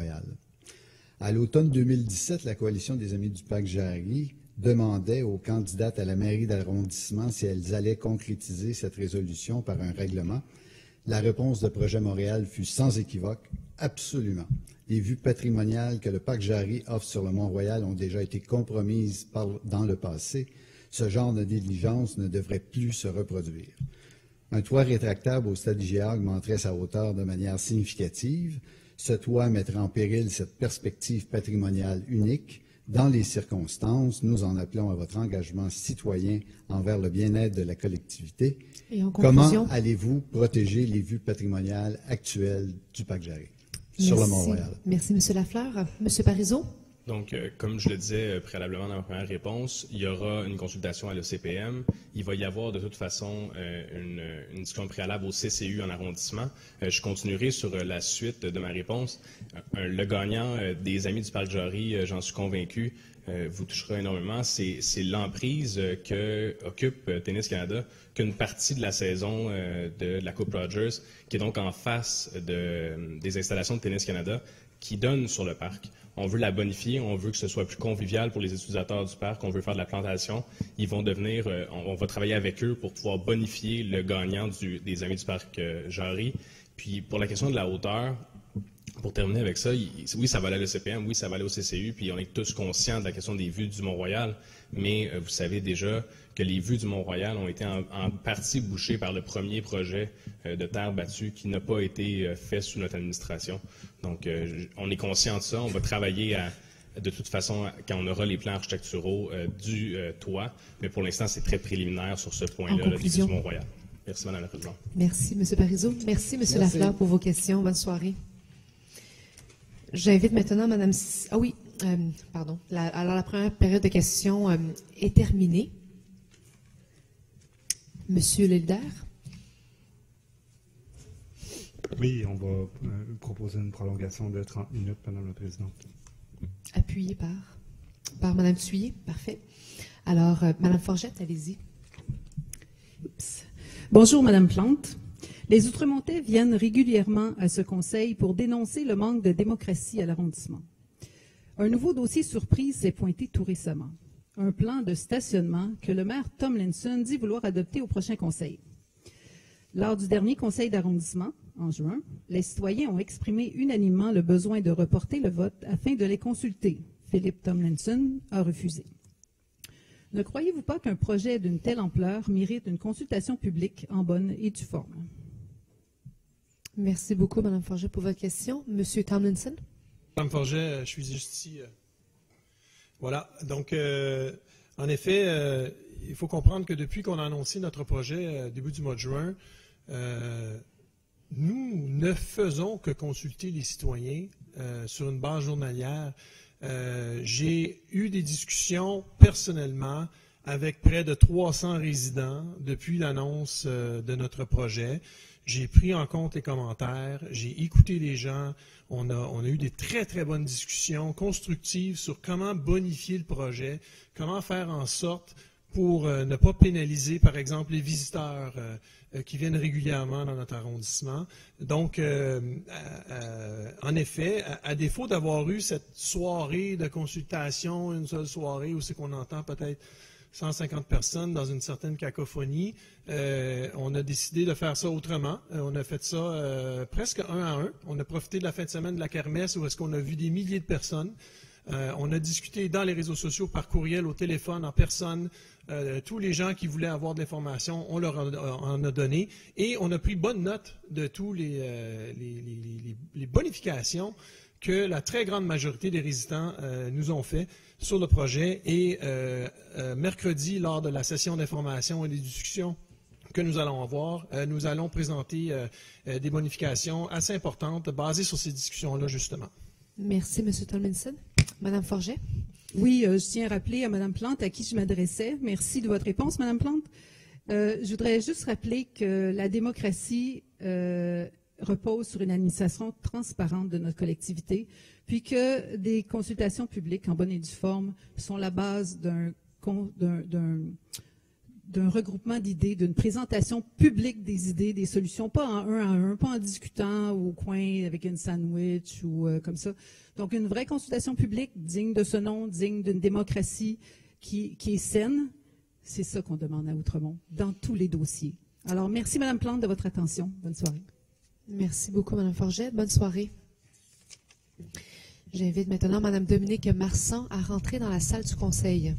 À l'automne deux mille dix-sept, la Coalition des Amis du Parc Jarry demandait aux candidates à la mairie d'arrondissement si elles allaient concrétiser cette résolution par un règlement. La réponse de Projet Montréal fut sans équivoque, absolument. Les vues patrimoniales que le Parc Jarry offre sur le Mont-Royal ont déjà été compromises par, dans le passé. Ce genre de négligence ne devrait plus se reproduire. Un toit rétractable au stade I G A augmenterait sa hauteur de manière significative. Ce toit mettrait en péril cette perspective patrimoniale unique. Dans les circonstances, nous en appelons à votre engagement citoyen envers le bien-être de la collectivité. Et en Comment conclusion, allez-vous protéger les vues patrimoniales actuelles du parc Jarry sur le merci. Mont-Royal? Merci, M. Lafleur. M. Parizeau? Donc, euh, comme je le disais euh, préalablement dans ma première réponse, il y aura une consultation à l'E C P M. Il va y avoir de toute façon euh, une, une discussion préalable au C C U en arrondissement. Euh, je continuerai sur euh, la suite de ma réponse. Euh, le gagnant euh, des Amis du Parc Jarry, euh, j'en suis convaincu, euh, vous touchera énormément. C'est, c'est l'emprise euh, que occupe euh, Tennis Canada, qu'une partie de la saison euh, de, de la Coupe Rogers, qui est donc en face de, des installations de Tennis Canada, qui donne sur le parc. On veut la bonifier, on veut que ce soit plus convivial pour les utilisateurs du parc, on veut faire de la plantation. Ils vont devenir, euh, on, on va travailler avec eux pour pouvoir bonifier le gagnant du, des Amis du Parc euh, Jarry. Puis pour la question de la hauteur, pour terminer avec ça, il, oui, ça va aller à l'E C P M, oui, ça va aller au C C U, puis on est tous conscients de la question des vues du Mont-Royal, mais euh, vous savez déjà que les vues du Mont-Royal ont été en, en partie bouchées par le premier projet euh, de terre battue qui n'a pas été euh, fait sous notre administration. Donc, euh, on est conscient de ça. On va travailler à, de toute façon quand on aura les plans architecturaux euh, du euh, toit, mais pour l'instant, c'est très préliminaire sur ce point-là, le début du Mont-Royal. Merci, Mme la Présidente. Merci, M. Parizeau. Merci, M. Merci. Lafleur, pour vos questions. Bonne soirée. J'invite maintenant Mme... Ah oui, euh, pardon. La, alors, la première période de questions euh, est terminée. Monsieur Lelder. Oui, on va euh, proposer une prolongation de trente minutes, Madame la Présidente. Appuyé par, par Mme Thuillier. Parfait. Alors, euh, Mme Forgette, allez-y. Bonjour, Madame Plante. Les Outremontais viennent régulièrement à ce conseil pour dénoncer le manque de démocratie à l'arrondissement. Un nouveau dossier surprise s'est pointé tout récemment. Un plan de stationnement que le maire Tomlinson dit vouloir adopter au prochain conseil. Lors du dernier conseil d'arrondissement, en juin, les citoyens ont exprimé unanimement le besoin de reporter le vote afin de les consulter. Philippe Tomlinson a refusé. Ne croyez-vous pas qu'un projet d'une telle ampleur mérite une consultation publique en bonne et due forme? Merci beaucoup, Mme Forget, pour votre question. Monsieur Tomlinson? Mme Forget, je suis juste ici. Voilà. Donc, euh, en effet, euh, il faut comprendre que depuis qu'on a annoncé notre projet euh, début du mois de juin, euh, nous ne faisons que consulter les citoyens euh, sur une base journalière. Euh, j'ai eu des discussions personnellement avec près de trois cents résidents depuis l'annonce euh, de notre projet. J'ai pris en compte les commentaires, j'ai écouté les gens, on a, on a eu des très, très bonnes discussions constructives sur comment bonifier le projet, comment faire en sorte pour euh, ne pas pénaliser, par exemple, les visiteurs euh, euh, qui viennent régulièrement dans notre arrondissement. Donc, euh, euh, en effet, à, à défaut d'avoir eu cette soirée de consultation, une seule soirée où c'est qu'on entend peut-être cent cinquante personnes dans une certaine cacophonie, euh, on a décidé de faire ça autrement. Euh, on a fait ça euh, presque un à un. On a profité de la fin de semaine de la kermesse où est-ce qu'on a vu des milliers de personnes. Euh, on a discuté dans les réseaux sociaux, par courriel, au téléphone, en personne. Euh, tous les gens qui voulaient avoir de l'information, on leur en, en a donné. Et on a pris bonne note de tous les, euh, les, les, les, les bonifications que la très grande majorité des résidents euh, nous ont fait sur le projet. Et euh, euh, mercredi, lors de la session d'information et des discussions que nous allons avoir, euh, nous allons présenter euh, euh, des bonifications assez importantes basées sur ces discussions-là, justement. Merci, M. Tomlinson. Mme Forget? Oui, euh, je tiens à rappeler à Mme Plante à qui je m'adressais. Merci de votre réponse, Mme Plante. Euh, je voudrais juste rappeler que la démocratie euh, repose sur une administration transparente de notre collectivité, puis que des consultations publiques en bonne et due forme sont la base d'un d'un d'un regroupement d'idées, d'une présentation publique des idées, des solutions, pas en un à un, pas en discutant au coin avec une sandwich ou euh, comme ça. Donc, une vraie consultation publique digne de ce nom, digne d'une démocratie qui, qui est saine, c'est ça qu'on demande à Outremont, dans tous les dossiers. Alors, merci, Mme Plante, de votre attention. Bonne soirée. Merci beaucoup, Mme Forget. Bonne soirée. J'invite maintenant Mme Dominique Marsan à rentrer dans la salle du Conseil.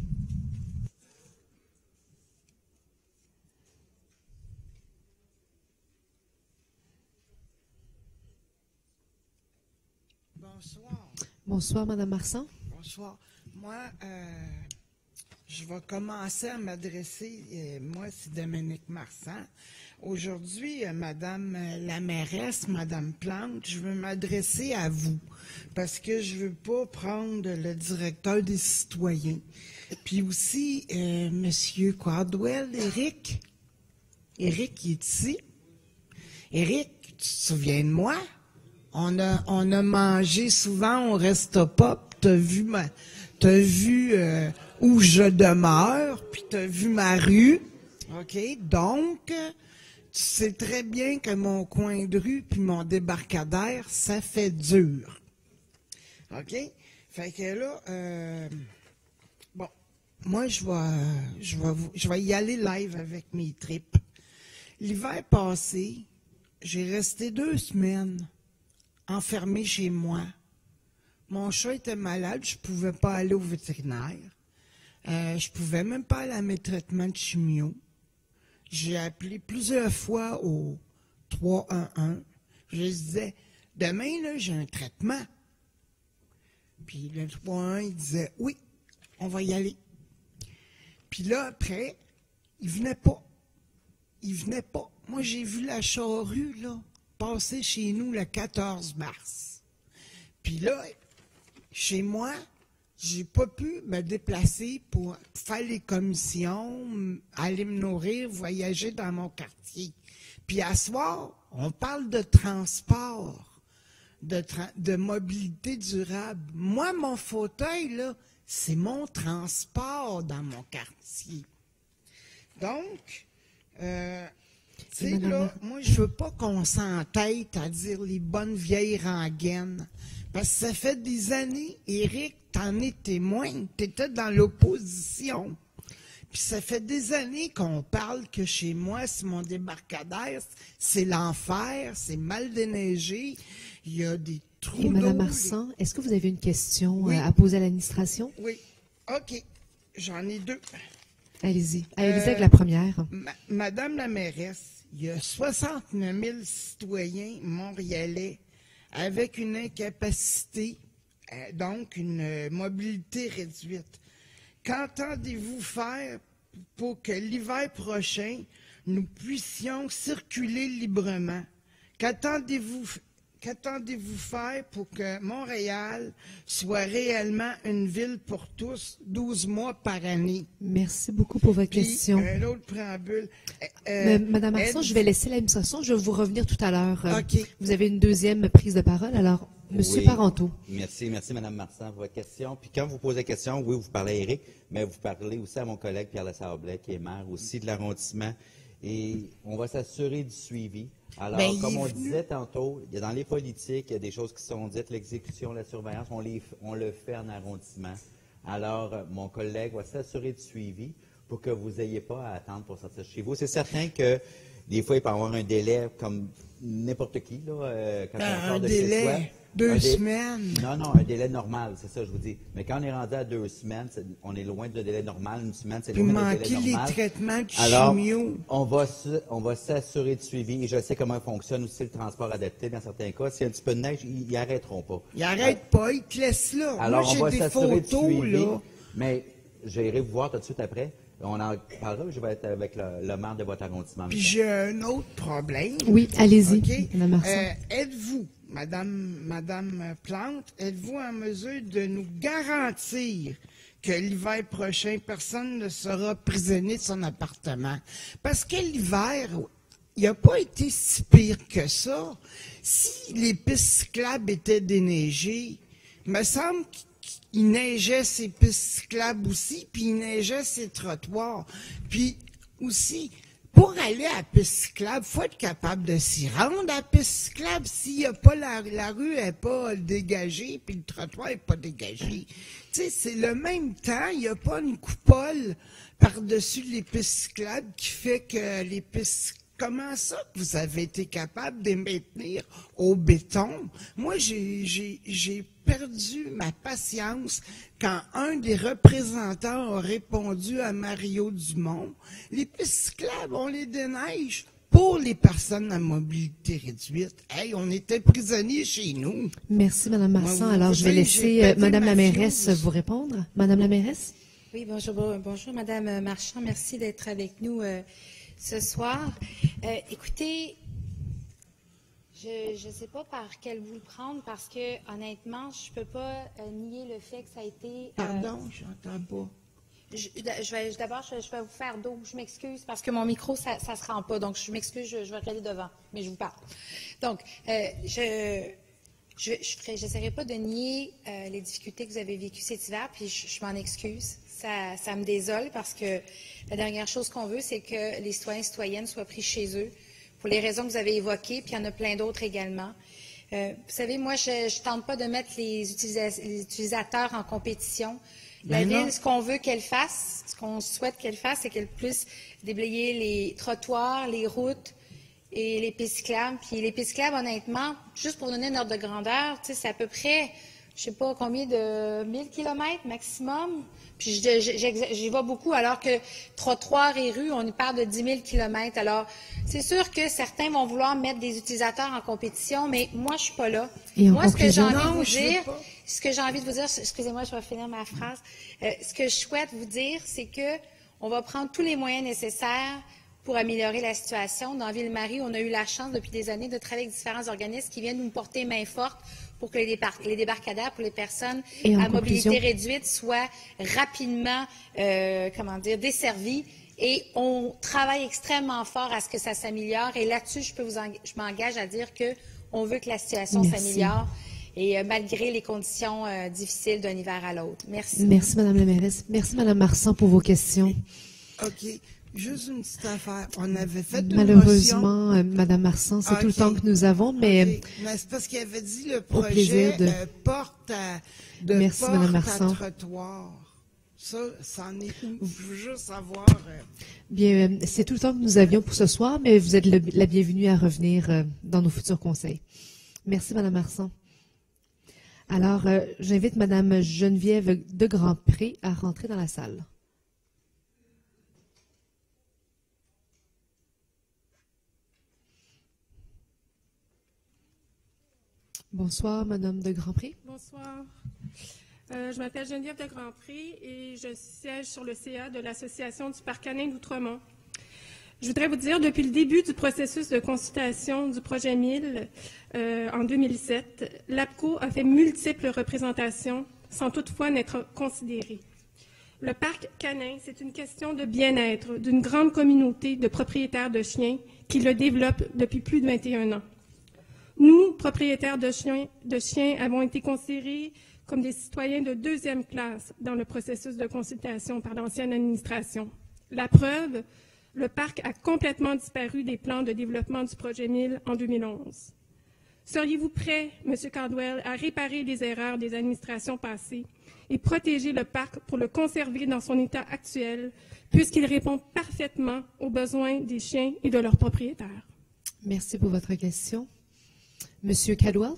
bonsoir. Bonsoir, Madame Marsan. Bonsoir. Moi, euh, je vais commencer à m'adresser, euh, moi, c'est Dominique Marsan. Aujourd'hui, euh, Madame euh, la mairesse, Madame Plante, je veux m'adresser à vous parce que je veux pas prendre le directeur des citoyens. Puis aussi, euh, Monsieur Caldwell, Éric. Éric, il est ici. Éric, tu te souviens de moi? On a, on a mangé souvent au Resto-Pop. T'as vu ma, t'as vu euh, où je demeure, puis t'as vu ma rue. OK? Donc, tu sais très bien que mon coin de rue puis mon débarcadère, ça fait dur. OK? Fait que là, euh, bon, moi, je vais, je vais, je vais y aller live avec mes tripes. L'hiver passé, j'ai resté deux semaines enfermé chez moi. Mon chat était malade, je ne pouvais pas aller au vétérinaire. Euh, je ne pouvais même pas aller à mes traitements de chimio. J'ai appelé plusieurs fois au trois un un. Je lui disais, demain, là, j'ai un traitement. Puis le trois un un, il disait, oui, on va y aller. Puis là, après, il venait pas. Il venait pas. Moi, j'ai vu la charrue, là, passer chez nous le quatorze mars. Puis là, chez moi, j'ai pas pu me déplacer pour faire les commissions, aller me nourrir, voyager dans mon quartier. Puis à soir, on parle de transport, de, tra- de mobilité durable. Moi, mon fauteuil, là, c'est mon transport dans mon quartier. Donc, euh, tu sais, là, moi, je veux pas qu'on s'entête à dire les bonnes vieilles rengaines. Parce que ça fait des années, Éric, t'en es témoin, t'étais dans l'opposition. Puis ça fait des années qu'on parle que chez moi, c'est mon débarcadère, c'est l'enfer, c'est mal déneigé, il y a des trous d'eau. Madame Marsan, est-ce que vous avez une question Oui. à poser à l'administration? Oui. OK. J'en ai deux. Allez-y. Allez-y Euh, avec la première. Ma- Madame la mairesse, il y a soixante-neuf mille citoyens montréalais avec une incapacité, euh, donc une euh, mobilité réduite. Qu'entendez-vous faire pour que l'hiver prochain, nous puissions circuler librement? Qu'attendez-vous Qu'attendez-vous faire pour que Montréal soit réellement une ville pour tous, douze mois par année? Merci beaucoup pour votre Puis, question. un autre préambule. Euh, Mais, Madame Marsan, êtes- je vais laisser l'administration. Je vais vous revenir tout à l'heure. Euh, OK. Vous avez une deuxième prise de parole. Alors, Monsieur Oui. Parenteau. Merci, merci, Mme Marsan, pour votre question. Puis quand vous posez la question, oui, vous parlez à Éric, mais vous parlez aussi à mon collègue Pierre Lessard-Blais, qui est maire aussi de l'arrondissement. Et on va s'assurer du suivi. Alors, Ben, il comme est on venu. disait tantôt, il y a dans les politiques, il y a des choses qui sont dites, l'exécution, la surveillance, on, les, on le fait en arrondissement. Alors, euh, mon collègue va s'assurer du suivi pour que vous n'ayez pas à attendre pour sortir chez vous. C'est certain que des fois, il peut y avoir un délai comme n'importe qui, là, euh, quand Ben, on sort un de chez délai, soi. deux Un dé- semaines. Non, non, un délai normal, c'est ça, je vous dis. Mais quand on est rendu à deux semaines, c'est- on est loin du délai normal. Une semaine, c'est Puis loin du manquer délai les normal. traitements de Alors, chimio. on va, se- on va s'assurer du suivi. Et je sais comment fonctionne aussi le transport adapté dans certains cas. S'il y a un petit peu de neige, ils n'arrêteront pas. Il arrête pas, il te laisse là. Alors, Moi, on va j'ai des s'assurer du photos, suivi. là. Mais j'irai vous voir tout de suite après. On en parlera. Je vais être avec le, le maire de votre arrondissement. Puis j'ai un autre problème. Oui, allez-y, OK? Madame Marsan. Euh, êtes-vous, Madame, Madame Plante, êtes-vous en mesure de nous garantir que l'hiver prochain, personne ne sera prisonnier de son appartement? Parce que l'hiver, il n'a pas été si pire que ça. Si les pistes cyclables étaient déneigées, il me semble qu'il il neigeait ses pistes cyclables aussi, puis il neigeait ses trottoirs. Puis aussi, pour aller à la piste cyclable, il faut être capable de s'y rendre à la piste cyclable. S'il y a pas la, la rue n'est pas dégagée, puis le trottoir n'est pas dégagé. Tu sais, c'est le même temps, il n'y a pas une coupole par-dessus les pistes cyclables qui fait que les pistes Comment ça que vous avez été capable de les maintenir au béton? Moi, j'ai, j'ai, j'ai perdu ma patience quand un des représentants a répondu à Mario Dumont. Les pistes cyclables, on les déneige. pour les personnes à mobilité réduite. Hey, on était prisonniers chez nous. Merci, Mme Marsan. Moi, Alors, vous je vais savez, laisser j'ai euh, pété Mme ma la mairesse fuse. vous répondre. Madame la mairesse? Oui, bonjour, bon- bonjour, Madame Marchand. Merci d'être avec nous euh, ce soir. Euh, écoutez, je ne sais pas par quel bout le prendre parce que, honnêtement, je ne peux pas euh, nier le fait que ça a été. euh, Pardon, j'entends pas. Je, je vais d'abord, je, je vais vous faire d'eau. Je m'excuse parce que mon micro, ça ne se rend pas. Donc, je m'excuse, je, je vais regarder devant, mais je vous parle. Donc, euh, je je n'essaierai pas de nier euh, les difficultés que vous avez vécues cet hiver, puis je, je m'en excuse. Ça, ça me désole parce que la dernière chose qu'on veut, c'est que les citoyens et citoyennes soient pris chez eux pour les raisons que vous avez évoquées, puis il y en a plein d'autres également. Euh, vous savez, moi, je ne tente pas de mettre les, utilisa- les utilisateurs en compétition. La Ben non. Ville, ce qu'on veut qu'elle fasse, ce qu'on souhaite qu'elle fasse, c'est qu'elle puisse déblayer les trottoirs, les routes et les pistes cyclables. Puis les pistes cyclables, honnêtement, juste pour donner une ordre de grandeur, tu sais, c'est à peu près, je sais pas combien de mille kilomètres maximum. Puis je- je- j'exa- j'y vais beaucoup, alors que trottoirs et rues, on y parle de dix mille kilomètres. Alors, c'est sûr que certains vont vouloir mettre des utilisateurs en compétition, mais moi, je suis pas là. Et en Moi, ce que j'ai conclusion? envie de Non, vous je veux dire, pas. ce que j'ai envie de vous dire, excusez-moi, je vais finir ma phrase. Euh, ce que je souhaite vous dire, c'est que on va prendre tous les moyens nécessaires pour améliorer la situation. Dans Ville-Marie, on a eu la chance depuis des années de travailler avec différents organismes qui viennent nous porter main forte pour que les, débar- les débarcadères pour les personnes Et en à mobilité conclusion? réduite soient rapidement, euh, comment dire, desservis. Et on travaille extrêmement fort à ce que ça s'améliore. Et là-dessus, je peux vous, eng- je m'engage à dire que on veut que la situation Merci. s'améliore. Et euh, malgré les conditions euh, difficiles d'un hiver à l'autre. Merci. Merci, Madame la mairesse. Merci, Madame Marsan, pour vos questions. OK. Juste une petite affaire. On avait fait une Malheureusement, euh, Madame Marsan, c'est Ah, tout le ok. temps que nous avons, mais motion. OK. Mais c'est parce qu'il avait dit le Au projet plaisir de- euh, porte à, de Merci, porte Madame à Marsan. trottoir. Ça, c'en est où? Je veux juste savoir. euh, bien, euh, c'est tout le temps que nous avions pour ce soir, mais vous êtes le- la bienvenue à revenir euh, dans nos futurs conseils. Merci, Madame Marsan. Alors, euh, j'invite Madame Geneviève de Grandpré à rentrer dans la salle. Bonsoir, Madame de Grandpré. Bonsoir. Euh, je m'appelle Geneviève de Grandpré et je siège sur le C A de l'Association du Parc canin d'Outremont. Je voudrais vous dire, depuis le début du processus de consultation du projet mille euh, en deux mille sept, l'APCO a fait multiples représentations sans toutefois n'être considéré. Le parc canin, c'est une question de bien-être d'une grande communauté de propriétaires de chiens qui le développent depuis plus de vingt et un ans. Nous, propriétaires de chiens, de chiens, avons été considérés comme des citoyens de deuxième classe dans le processus de consultation par l'ancienne administration. La preuve, le parc a complètement disparu des plans de développement du projet mille en deux mille onze. Seriez-vous prêt, M. Caldwell, à réparer les erreurs des administrations passées et protéger le parc pour le conserver dans son état actuel, puisqu'il répond parfaitement aux besoins des chiens et de leurs propriétaires? Merci pour votre question. Monsieur Caldwell?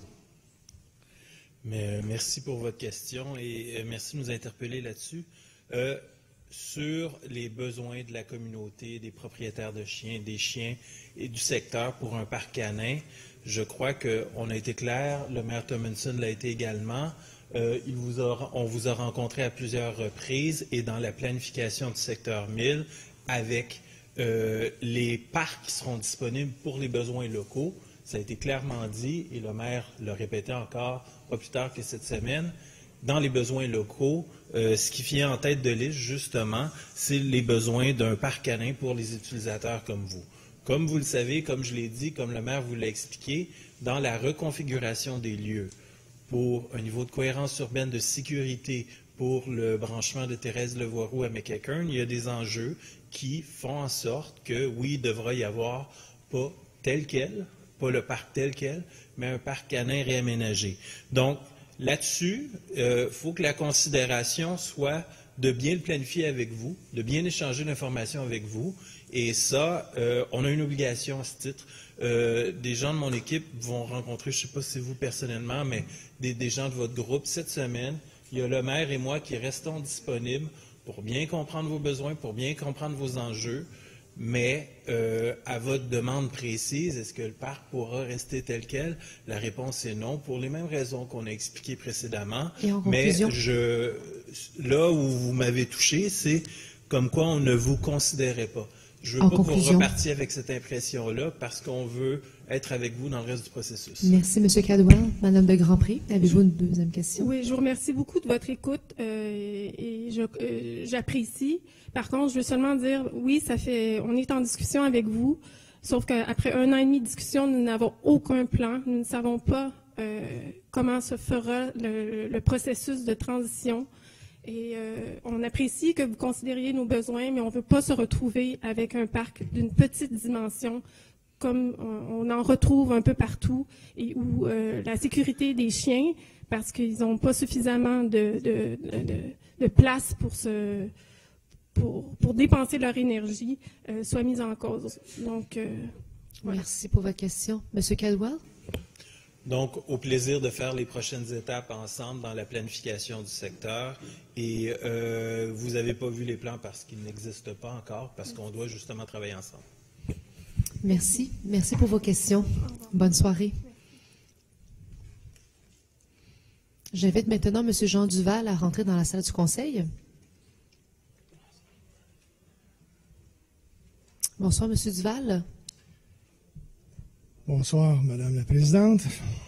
Mais, euh, merci pour votre question et euh, merci de nous interpeller là-dessus. Euh, sur les besoins de la communauté, des propriétaires de chiens, des chiens et du secteur pour un parc canin, je crois qu'on a été clair, le maire Tomlinson l'a été également. Euh, il vous a, on vous a rencontré à plusieurs reprises et dans la planification du secteur mille avec euh, les parcs qui seront disponibles pour les besoins locaux. Ça a été clairement dit et le maire le répétait encore pas plus tard que cette semaine. Dans les besoins locaux, euh, ce qui vient en tête de liste, justement, c'est les besoins d'un parc canin pour les utilisateurs comme vous. Comme vous le savez, comme je l'ai dit, comme le maire vous l'a expliqué, dans la reconfiguration des lieux, pour un niveau de cohérence urbaine, de sécurité, pour le branchement de Thérèse-le-Voiroux à McEachern, il y a des enjeux qui font en sorte que, oui, il devra y avoir pas tel quel, pas le parc tel quel, mais un parc canin réaménagé. Donc, là-dessus, il euh, faut que la considération soit de bien le planifier avec vous, de bien échanger l'information avec vous. Et ça, euh, on a une obligation à ce titre. Euh, des gens de mon équipe vont rencontrer, je ne sais pas si c'est vous personnellement, mais des, des gens de votre groupe cette semaine. Il y a le maire et moi qui restons disponibles pour bien comprendre vos besoins, pour bien comprendre vos enjeux. Mais euh, à votre demande précise, est-ce que le parc pourra rester tel quel? La réponse est non, pour les mêmes raisons qu'on a expliquées précédemment. Et en Mais conclusion? je, là où vous m'avez touché, c'est comme quoi on ne vous considérait pas. Je ne veux En pas que vous conclusion? repartiez avec cette impression-là parce qu'on veut être avec vous dans le reste du processus. Merci, M. Cadwell. Madame de Grandpré, avez-vous une deuxième question? Oui, je vous remercie beaucoup de votre écoute euh, et je, euh, j'apprécie. Par contre, je veux seulement dire, oui, ça fait, on est en discussion avec vous, sauf qu'après un an et demi de discussion, nous n'avons aucun plan. Nous ne savons pas euh, comment se fera le, le processus de transition. Et euh, on apprécie que vous considériez nos besoins, mais on ne veut pas se retrouver avec un parc d'une petite dimension comme on en retrouve un peu partout, et où euh, la sécurité des chiens, parce qu'ils n'ont pas suffisamment de, de, de, de place pour, se, pour, pour dépenser leur énergie, euh, soit mise en cause. Donc, euh, voilà. Merci pour votre question. Monsieur Cadwell? Donc, au plaisir de faire les prochaines étapes ensemble dans la planification du secteur. Et euh, vous n'avez pas vu les plans parce qu'ils n'existent pas encore, parce qu'on doit justement travailler ensemble. Merci. Merci pour vos questions. Bonne soirée. J'invite maintenant M. Jean Duval à rentrer dans la salle du Conseil. Bonsoir, M. Duval. Bonsoir, Madame la Présidente.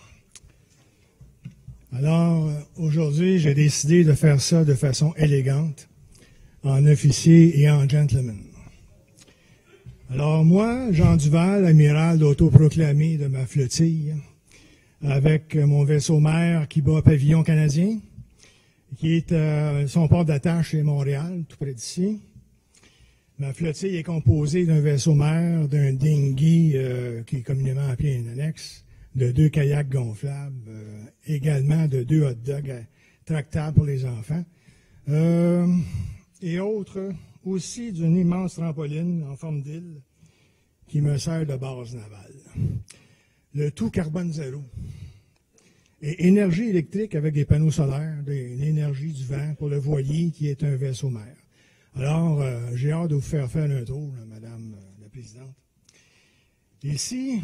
Alors, aujourd'hui, j'ai décidé de faire ça de façon élégante, en officier et en gentleman. Alors moi, Jean Duval, amiral d'autoproclamé de ma flottille, avec mon vaisseau mère qui bat pavillon canadien, qui est euh, son port d'attache est Montréal, tout près d'ici. Ma flottille est composée d'un vaisseau mère, d'un dinghy euh, qui est communément appelé un annexe, de deux kayaks gonflables, euh, également de deux hot dogs tractables pour les enfants, euh, et autres, aussi d'une immense trampoline en forme d'île qui me sert de base navale. Le tout carbone zéro. Et énergie électrique avec des panneaux solaires, de l'énergie du vent pour le voilier qui est un vaisseau mère. Alors, euh, j'ai hâte de vous faire faire un tour, là, Madame la Présidente. Ici,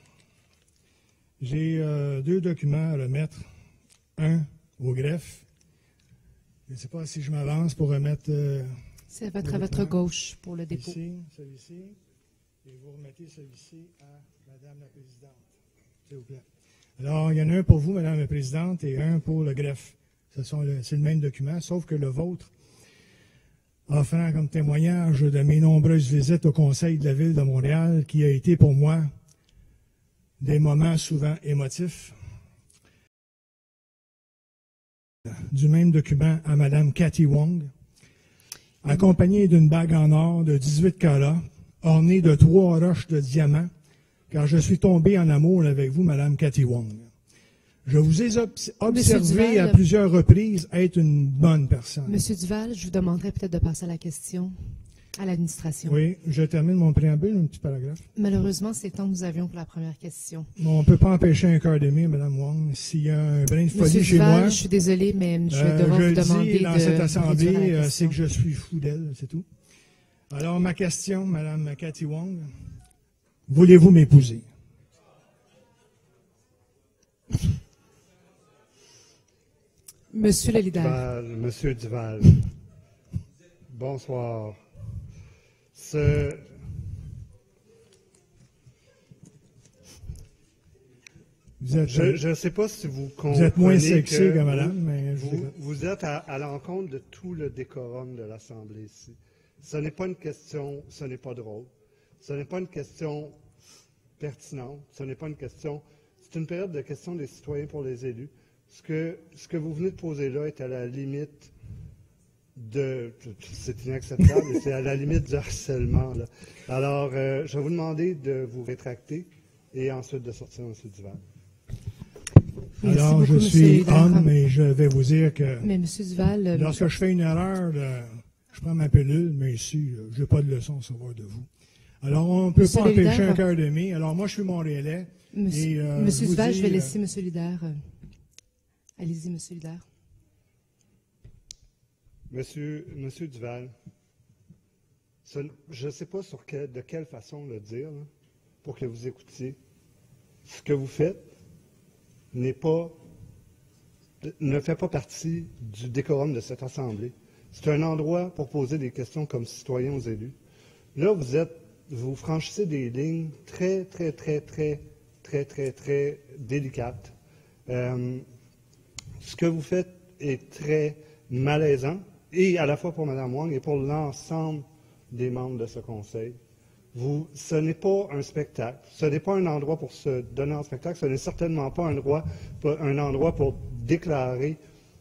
j'ai euh, deux documents à remettre. Un au greffe. Je ne sais pas si je m'avance pour remettre... Euh, C'est votre, à votre gauche pour le dépôt. Ici, celui-ci. Et vous remettez celui-ci à Madame la Présidente, s'il vous plaît. Alors, il y en a un pour vous, Madame la Présidente, et un pour le greffe. Ce sont le, c'est le même document, sauf que le vôtre, offrant comme témoignage de mes nombreuses visites au Conseil de la Ville de Montréal, qui a été pour moi des moments souvent émotifs, du même document à Madame Cathy Wong, accompagnée d'une bague en or de dix-huit carats, ornée de trois roches de diamants, car je suis tombé en amour avec vous, Madame Cathy Wong. Je vous ai obs- observé Duval, à plusieurs reprises être une bonne personne. Monsieur Duval, je vous demanderai peut-être de passer à la question à l'administration. Oui, je termine mon préambule, un petit paragraphe. Malheureusement, c'est le temps que nous avions pour la première question. Bon, on ne peut pas empêcher un quart demi, Mme Wong. S'il y a un brin de folie Monsieur chez Duval, moi... je suis désolée, mais je vais euh, devoir je vous le demander dis dans de cette réduire assemblée, la euh, question. c'est que je suis fou d'elle, c'est tout. Alors, ma question, Mme Cathy Wong, voulez-vous m'épouser? Monsieur le leader. Duval, Monsieur Duval. Bonsoir. Ce... Vous êtes, je ne sais pas si vous comprenez vous êtes moins sexy que, que madame, vous, mais... Je vous, vous êtes à, à l'encontre de tout le décorum de l'Assemblée ici. Ce n'est pas une question, ce n'est pas drôle. Ce n'est pas une question pertinente. Ce n'est pas une question... C'est une période de questions des citoyens pour les élus. Ce que, ce que vous venez de poser là est à la limite de... C'est inacceptable, et c'est à la limite du harcèlement. Là. Alors, euh, je vais vous demander de vous rétracter et ensuite de sortir M. Duval. Merci Alors, beaucoup, je suis Monsieur homme et je vais vous dire que mais Monsieur Duval, lorsque je fais une erreur, là, je prends ma pilule, mais ici, je n'ai pas de leçon à savoir de vous. Alors, on ne peut Monsieur pas empêcher leader, un quart de demi. Alors, moi, je suis Montréalais. Monsieur, et, euh, Monsieur je Duval, dis, je vais euh, laisser Monsieur le leader. euh, Allez-y, Monsieur le leader. Monsieur, Monsieur Duval, Ce, je ne sais pas sur que, de quelle façon le dire là, pour que vous écoutiez. Ce que vous faites n'est pas, ne fait pas partie du décorum de cette Assemblée. C'est un endroit pour poser des questions comme citoyens aux élus. Là, vous êtes, vous franchissez des lignes très, très, très, très, très, très, très délicates. Euh, ce que vous faites est très malaisant, et à la fois pour Mme Wong et pour l'ensemble des membres de ce conseil. Vous, ce n'est pas un spectacle, ce n'est pas un endroit pour se donner en spectacle, ce n'est certainement pas un, droit, un endroit pour déclarer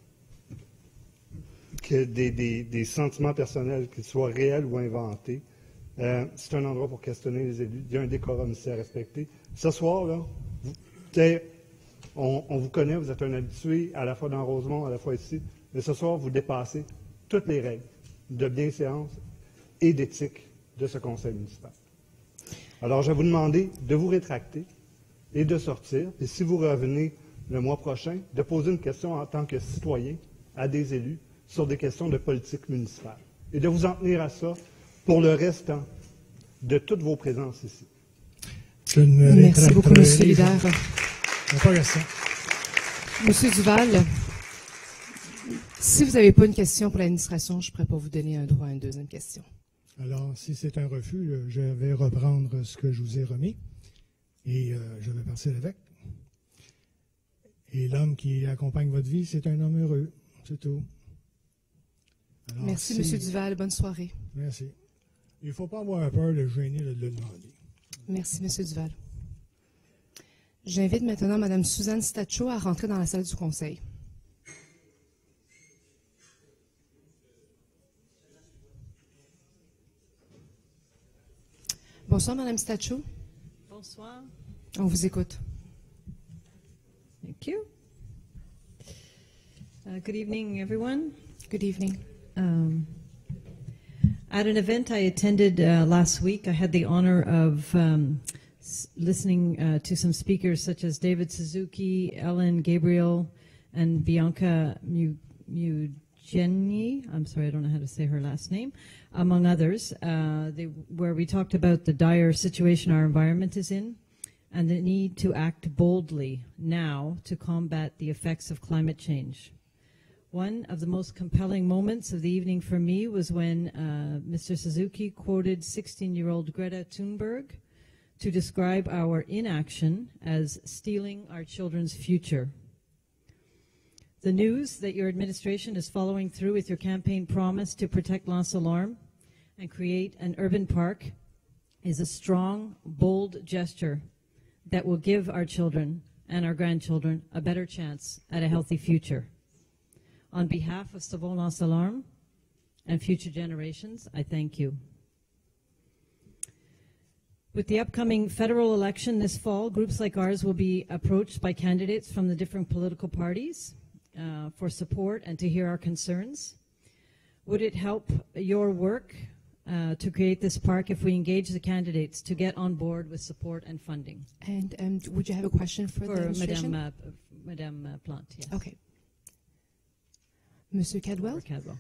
que des, des, des sentiments personnels, qu'ils soient réels ou inventés. Euh, c'est un endroit pour questionner les élus. Il y a un décorum ici à respecter. Ce soir, là, vous, on, on vous connaît, vous êtes un habitué à la fois dans Rosemont, à la fois ici, mais ce soir, vous dépassez toutes les règles de bienséance et d'éthique de ce conseil municipal. Alors, je vais vous demander de vous rétracter et de sortir, et si vous revenez le mois prochain, de poser une question en tant que citoyen à des élus sur des questions de politique municipale, et de vous en tenir à ça pour le restant de toutes vos présences ici. Je ne me Merci beaucoup, M. Leder. Pas question. M. Duval, si vous n'avez pas une question pour l'administration, je ne pourrais pas vous donner un droit à une deuxième question. Alors, si c'est un refus, je vais reprendre ce que je vous ai remis et euh, je vais partir avec. Et l'homme qui accompagne votre vie, c'est un homme heureux. C'est tout. Alors, Merci, si... M. Duval. Bonne soirée. Merci. Il ne faut pas avoir peur de gêner de le demander. Merci, M. Duval. J'invite maintenant Mme Suzanne Stacho à rentrer dans la salle du conseil. Bonsoir, Mme Stacho. Bonsoir. On vous écoute. Thank you. Uh, good evening, everyone. Good evening. Um, at an event I attended uh, last week, I had the honor of um, s- listening uh, to some speakers such as David Suzuki, Ellen Gabriel, and Bianca Mu- Mugeni. I'm sorry, I don't know how to say her last name, among others, uh, they, where we talked about the dire situation our environment is in and the need to act boldly now to combat the effects of climate change. One of the most compelling moments of the evening for me was when uh, Mister Suzuki quoted sixteen-year-old Greta Thunberg to describe our inaction as stealing our children's future. The news that your administration is following through with your campaign promise to protect L'Anse Alarme and create an urban park is a strong, bold gesture that will give our children and our grandchildren a better chance at a healthy future. On behalf of Savon L'Anse Alarme and future generations, I thank you. With the upcoming federal election this fall, groups like ours will be approached by candidates from the different political parties uh, for support and to hear our concerns. Would it help your work uh, to create this park if we engage the candidates to get on board with support and funding? And um, would you have a question for, For the administration? Madame, uh, Madame uh, Plante, yes. Okay. Monsieur Cadwell? Or Cadwell.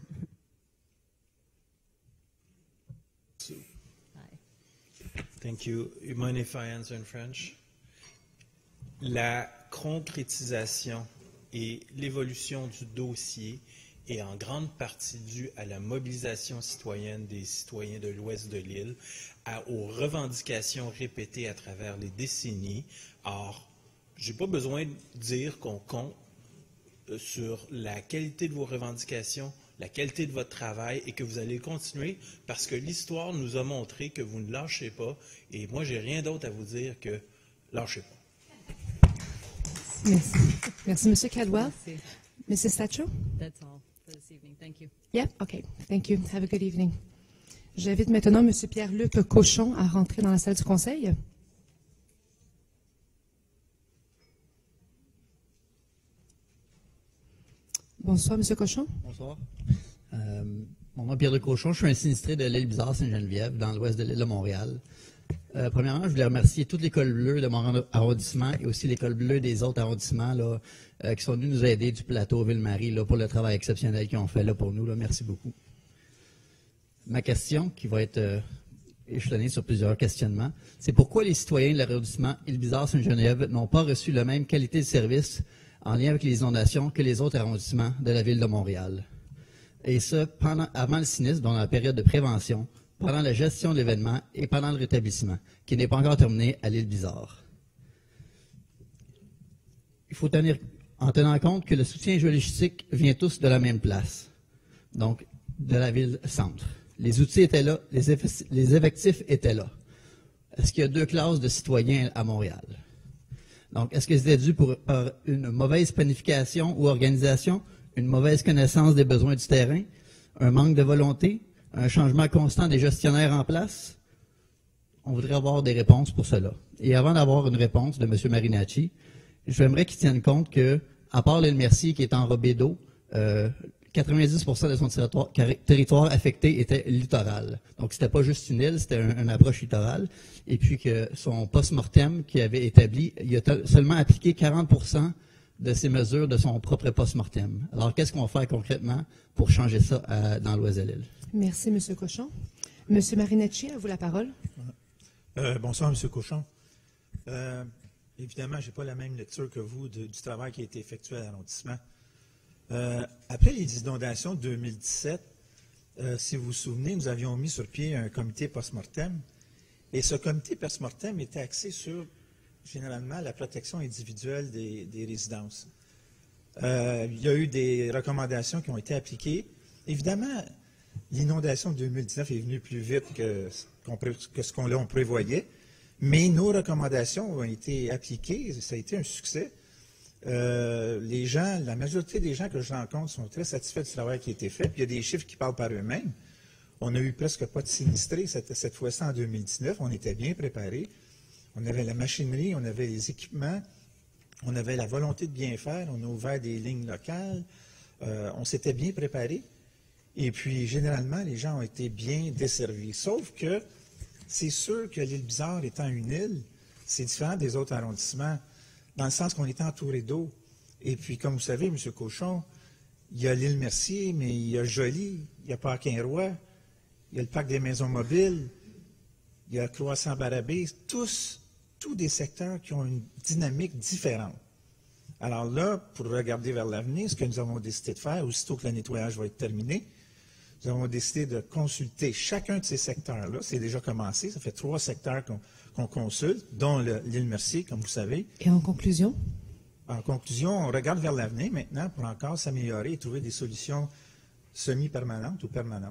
Thank you. You mind if I answer in French? La concrétisation et l'évolution du dossier est en grande partie due à la mobilisation citoyenne des citoyens de l'ouest de l'île, à, aux revendications répétées à travers les décennies. Or, je n'ai pas besoin de dire qu'on compte sur la qualité de vos revendications, la qualité de votre travail et que vous allez continuer parce que l'histoire nous a montré que vous ne lâchez pas et moi, j'ai rien d'autre à vous dire que lâchez pas. Merci. Merci, Monsieur Cadwell. Merci. Missus Stacho? That's all for this evening. Thank you. Yeah, okay. Thank you. Have a good evening. J'invite maintenant Monsieur Pierre-Luc Cochon à rentrer dans la salle du conseil. Bonsoir, Monsieur Cochon. Bonsoir. Euh, mon nom est Pierre-Luc Cochon. Je suis un sinistré de l'île Bizarre Sainte-Geneviève, dans l'ouest de l'île de Montréal. Euh, premièrement, je voulais remercier toute l'école bleue de mon arrondissement et aussi l'école bleue des autres arrondissements là, euh, qui sont venus nous aider du plateau Ville-Marie là, pour le travail exceptionnel qu'ils ont fait là, pour nous. Là. Merci beaucoup. Ma question, qui va être euh, échelonnée sur plusieurs questionnements, c'est pourquoi les citoyens de l'arrondissement Île-Bizarre-Sainte-Geneviève n'ont pas reçu la même qualité de service en lien avec les inondations que les autres arrondissements de la ville de Montréal. Et ce, pendant, avant le sinistre, dans la période de prévention, pendant la gestion de l'événement et pendant le rétablissement, qui n'est pas encore terminé à l'île Bizarre. Il faut tenir, en tenant compte que le soutien logistique vient tous de la même place, donc de la ville-centre. Les outils étaient là, les, eff les effectifs étaient là. Est-ce qu'il y a deux classes de citoyens à Montréal? Donc, est-ce que c'était dû pour, par une mauvaise planification ou organisation, une mauvaise connaissance des besoins du terrain, un manque de volonté, un changement constant des gestionnaires en place? On voudrait avoir des réponses pour cela. Et avant d'avoir une réponse de M. Marinacci, j'aimerais qu'il tienne compte que, à part l'île Mercier qui est enrobée d'eau, euh, quatre-vingt-dix pour cent de son territoire, territoire affecté était littoral. Donc, c'était pas juste une île, c'était un, une approche littorale. Et puis que son post-mortem qui avait établi, il a seulement appliqué quarante pour cent de ces mesures de son propre post-mortem. Alors, qu'est-ce qu'on va faire concrètement pour changer ça à, dans l'ouest de l'île? Merci, M. Cochon. M. Marinacci, à vous la parole. Euh, bonsoir, M. Cochon. Euh, évidemment, je n'ai pas la même lecture que vous de, du travail qui a été effectué à l'arrondissement. Euh, après les inondations de deux mille dix-sept, euh, si vous vous souvenez, nous avions mis sur pied un comité post-mortem. Et ce comité post-mortem était axé sur, généralement, la protection individuelle des, des résidences. Euh, il y a eu des recommandations qui ont été appliquées. Évidemment, l'inondation de deux mille dix-neuf est venue plus vite que, qu'on, que ce qu'on on prévoyait, mais nos recommandations ont été appliquées, ça a été un succès. Euh, les gens, la majorité des gens que je rencontre sont très satisfaits du travail qui a été fait. Puis il y a des chiffres qui parlent par eux-mêmes. On n'a eu presque pas de sinistrés cette, cette fois-ci en deux mille dix-neuf. On était bien préparés. On avait la machinerie, on avait les équipements, on avait la volonté de bien faire. On a ouvert des lignes locales. Euh, on s'était bien préparés. Et puis, généralement, les gens ont été bien desservis. Sauf que c'est sûr que l'île Bizarre étant une île, c'est différent des autres arrondissements, dans le sens qu'on est entouré d'eau. Et puis, comme vous savez, M. Cochon, il y a l'île Mercier, mais il y a Joly, il y a Parc-un-Roi, il y a le Parc des Maisons Mobiles, il y a Croissant-Barabé, tous, tous des secteurs qui ont une dynamique différente. Alors là, pour regarder vers l'avenir, ce que nous avons décidé de faire, aussitôt que le nettoyage va être terminé, nous avons décidé de consulter chacun de ces secteurs-là. C'est déjà commencé, ça fait trois secteurs qu'on qu'on consulte, dont l'île Mercier, comme vous savez. Et en conclusion? En conclusion, on regarde vers l'avenir maintenant pour encore s'améliorer et trouver des solutions semi-permanentes ou permanentes.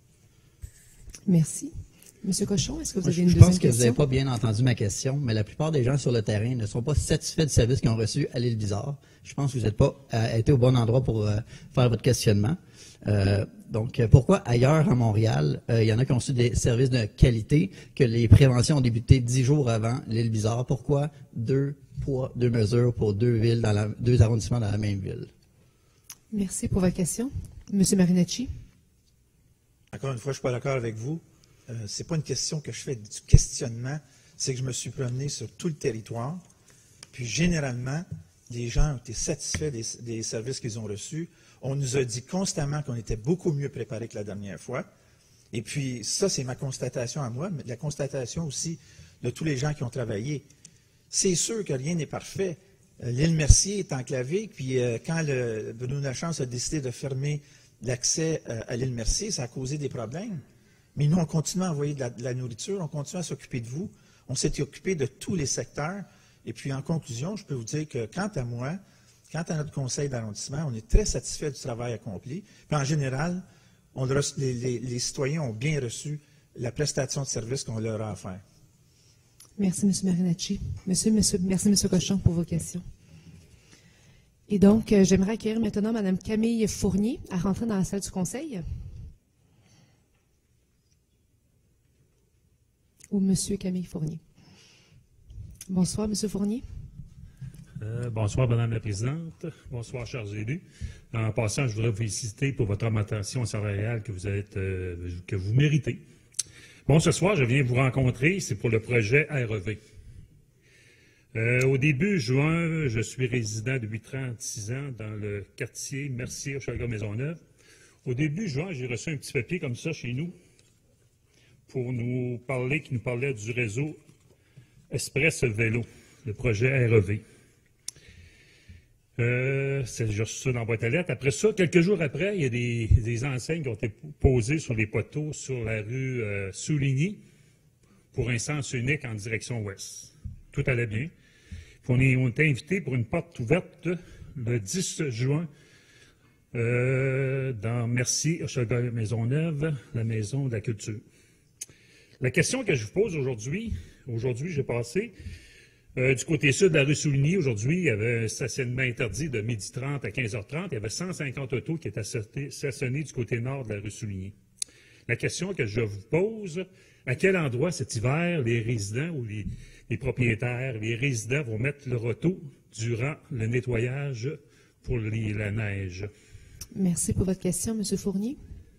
Merci. Monsieur Cochon, est-ce que vous avez je, une je deuxième pense que question? vous n'avez pas bien entendu ma question, mais la plupart des gens sur le terrain ne sont pas satisfaits du service qu'ils ont reçu à l'île Bizarre. Je pense que vous n'êtes pas euh, été au bon endroit pour euh, faire votre questionnement. Euh, donc, pourquoi ailleurs à Montréal, euh, il y en a qui ont reçu des services de qualité, que les préventions ont débuté dix jours avant l'île Bizarre? Pourquoi deux poids, deux mesures pour deux villes, dans la, deux arrondissements dans la même ville? Merci pour votre question. Monsieur Marinacci. Encore une fois, je ne suis pas d'accord avec vous. Euh, ce n'est pas une question que je fais du questionnement, c'est que je me suis promené sur tout le territoire. Puis, généralement, les gens ont été satisfaits des, des services qu'ils ont reçus. On nous a dit constamment qu'on était beaucoup mieux préparés que la dernière fois. Et puis, ça, c'est ma constatation à moi, mais la constatation aussi de tous les gens qui ont travaillé. C'est sûr que rien n'est parfait. Euh, L'île Mercier est enclavée, puis euh, quand le, Bruno Lachance a décidé de fermer l'accès euh, à l'île Mercier, ça a causé des problèmes. Mais nous, on continue à envoyer de la, de la nourriture, on continue à s'occuper de vous. On s'est occupé de tous les secteurs. Et puis, en conclusion, je peux vous dire que, quant à moi, quant à notre conseil d'arrondissement, on est très satisfait du travail accompli. Puis, en général, on, les, les, les citoyens ont bien reçu la prestation de service qu'on leur a offert. Merci, M. Marinacci. Monsieur, monsieur, merci, M. Cochon, pour vos questions. Et donc, euh, j'aimerais accueillir maintenant Mme Camille Fournier à rentrer dans la salle du conseil. Ou M. Camille Fournier. Bonsoir, M. Fournier. Euh, bonsoir, Madame la Présidente. Bonsoir, chers élus. En passant, je voudrais vous féliciter pour votre augmentation salariale que vous êtes, euh, que vous méritez. Bon, ce soir, je viens vous rencontrer, c'est pour le projet R E V. Euh, au début juin, je suis résident depuis trente-six ans dans le quartier Mercier, Hochelaga-Maisonneuve. Au début juin, j'ai reçu un petit papier comme ça chez nous, pour nous parler, qui nous parlait du réseau Express Vélo, le projet R E V. Euh, c'est juste ça dans la boîte à lettres. Après ça, quelques jours après, il y a des, des enseignes qui ont été posées sur les poteaux sur la rue euh, Souligny pour un sens unique en direction ouest. Tout allait bien. Puis on, est, on était invités pour une porte ouverte le dix juin euh, dans Mercier, Maisonneuve, la Maison de la Culture. La question que je vous pose aujourd'hui, aujourd'hui j'ai passé, euh, du côté sud de la rue Souligny, aujourd'hui, il y avait un stationnement interdit de midi trente à quinze heures trente. Il y avait cent cinquante autos qui étaient stationnés du côté nord de la rue Souligny. La question que je vous pose, à quel endroit cet hiver les résidents ou les, les propriétaires, les résidents vont mettre leur auto durant le nettoyage pour les, la neige? Merci pour votre question, M. Fournier.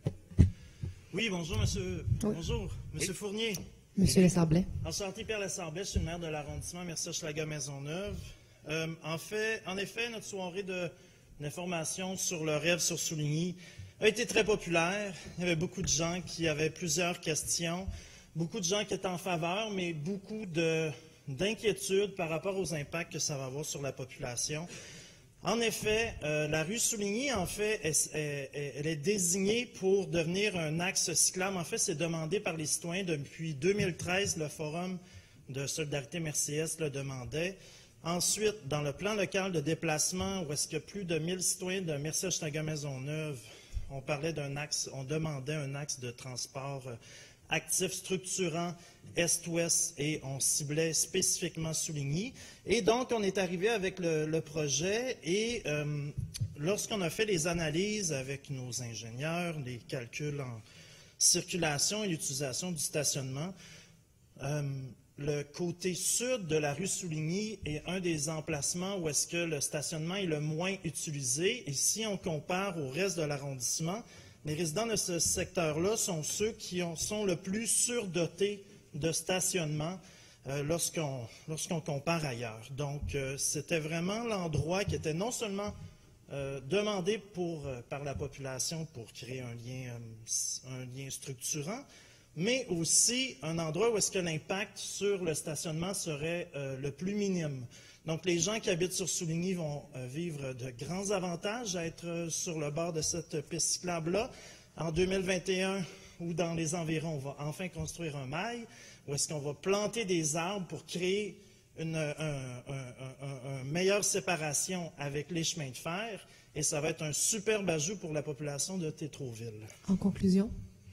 Oui, bonjour, monsieur. Oui. Bonjour, monsieur oui. Fournier. Monsieur Lessarblet. Enchanté, Pierre Lessarblet, je suis le maire de l'arrondissement Mercier-Hochelaga-Maisonneuve. Euh, en fait, en effet, notre soirée d'information sur le rêve sur Souligny a été très populaire. Il y avait beaucoup de gens qui avaient plusieurs questions, beaucoup de gens qui étaient en faveur, mais beaucoup d'inquiétudes par rapport aux impacts que ça va avoir sur la population. En effet, euh, la rue Souligny, en fait, est, est, est, elle est désignée pour devenir un axe cyclable. En fait, c'est demandé par les citoyens depuis deux mille treize. Le Forum de solidarité Mercier-Est le demandait. Ensuite, dans le plan local de déplacement, où est-ce que plus de mille citoyens de Mercier-Hochelaga-Maisonneuve, on parlait d'un axe, on demandait un axe de transport euh, actif structurant Est-Ouest et on ciblait spécifiquement Souligny. Et donc, on est arrivé avec le, le projet et euh, lorsqu'on a fait les analyses avec nos ingénieurs, les calculs en circulation et l'utilisation du stationnement, euh, le côté sud de la rue Souligny est un des emplacements où est-ce que le stationnement est le moins utilisé. Et si on compare au reste de l'arrondissement, les résidents de ce secteur-là sont ceux qui ont, sont le plus surdotés de stationnement euh, lorsqu'on lorsqu'on compare ailleurs. Donc, euh, c'était vraiment l'endroit qui était non seulement euh, demandé pour, euh, par la population pour créer un lien, euh, un lien structurant, mais aussi un endroit où est-ce que l'impact sur le stationnement serait euh, le plus minime. Donc, les gens qui habitent sur Souligny vont euh, vivre de grands avantages à être euh, sur le bord de cette piste cyclable-là. En deux mille vingt et un, ou dans les environs, on va enfin construire un mail, où est-ce qu'on va planter des arbres pour créer une un, un, un, un meilleure séparation avec les chemins de fer, et ça va être un superbe ajout pour la population de Tétroville. En conclusion,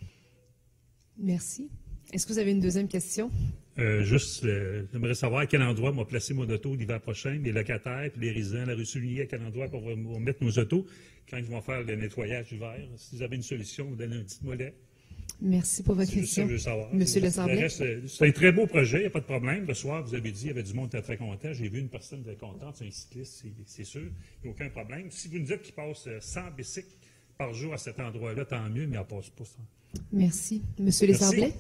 merci. Est-ce que vous avez une deuxième question? Euh, juste, euh, j'aimerais savoir à quel endroit on va placer mon auto l'hiver prochain, les locataires puis les résidents, la rue Souligny, à quel endroit on va, on va mettre nos autos quand ils vont faire le nettoyage d'hiver. Si vous avez une solution, vous donnez un petit mollet. Merci pour votre question. Juste ça, je veux savoir. Monsieur Lessarblet. C'est un très beau projet, il n'y a pas de problème. Le soir, vous avez dit, il y avait du monde qui était très content. J'ai vu une personne très contente, c'est un cycliste, c'est sûr. Il n'y a aucun problème. Si vous nous dites qu'il passe cent bicycles par jour à cet endroit-là, tant mieux, mais il n'en passe pas ça. Merci. Monsieur Lessarblet.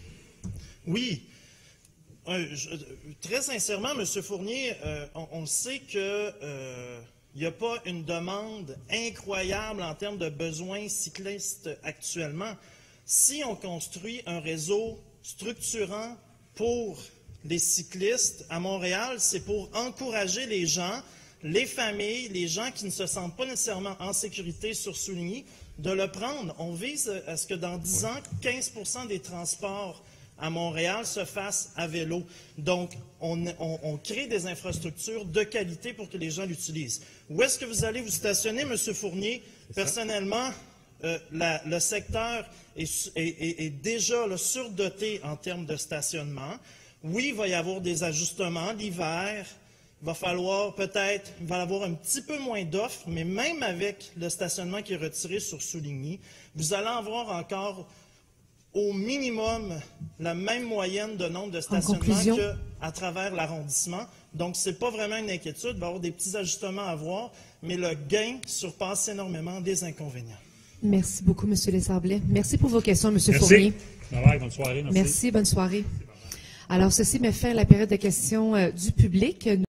Oui. Euh, je, très sincèrement, M. Fournier, euh, on, on sait qu'il euh, n'y a pas une demande incroyable en termes de besoins cyclistes actuellement. Si on construit un réseau structurant pour les cyclistes à Montréal, c'est pour encourager les gens, les familles, les gens qui ne se sentent pas nécessairement en sécurité sur Souligny, de le prendre. On vise à ce que dans dix ans, quinze pour cent des transports à Montréal se fassent à vélo. Donc, on, on, on crée des infrastructures de qualité pour que les gens l'utilisent. Où est-ce que vous allez vous stationner, M. Fournier? Personnellement, euh, la, le secteur est, est, est, est déjà là, surdoté en termes de stationnement. Oui, il va y avoir des ajustements l'hiver. Il va falloir peut-être, il va y avoir un petit peu moins d'offres, mais même avec le stationnement qui est retiré sur Souligny, vous allez avoir encore au minimum la même moyenne de nombre de stationnements qu'à travers l'arrondissement. Donc, ce n'est pas vraiment une inquiétude. Il va y avoir des petits ajustements à voir, mais le gain surpasse énormément des inconvénients. Merci beaucoup, M. Lessarblet. Merci pour vos questions, M. Merci. Fournier. Bye, bonne soirée. Merci. Merci, bonne soirée. Alors, ceci met fin à la période de questions euh, du public.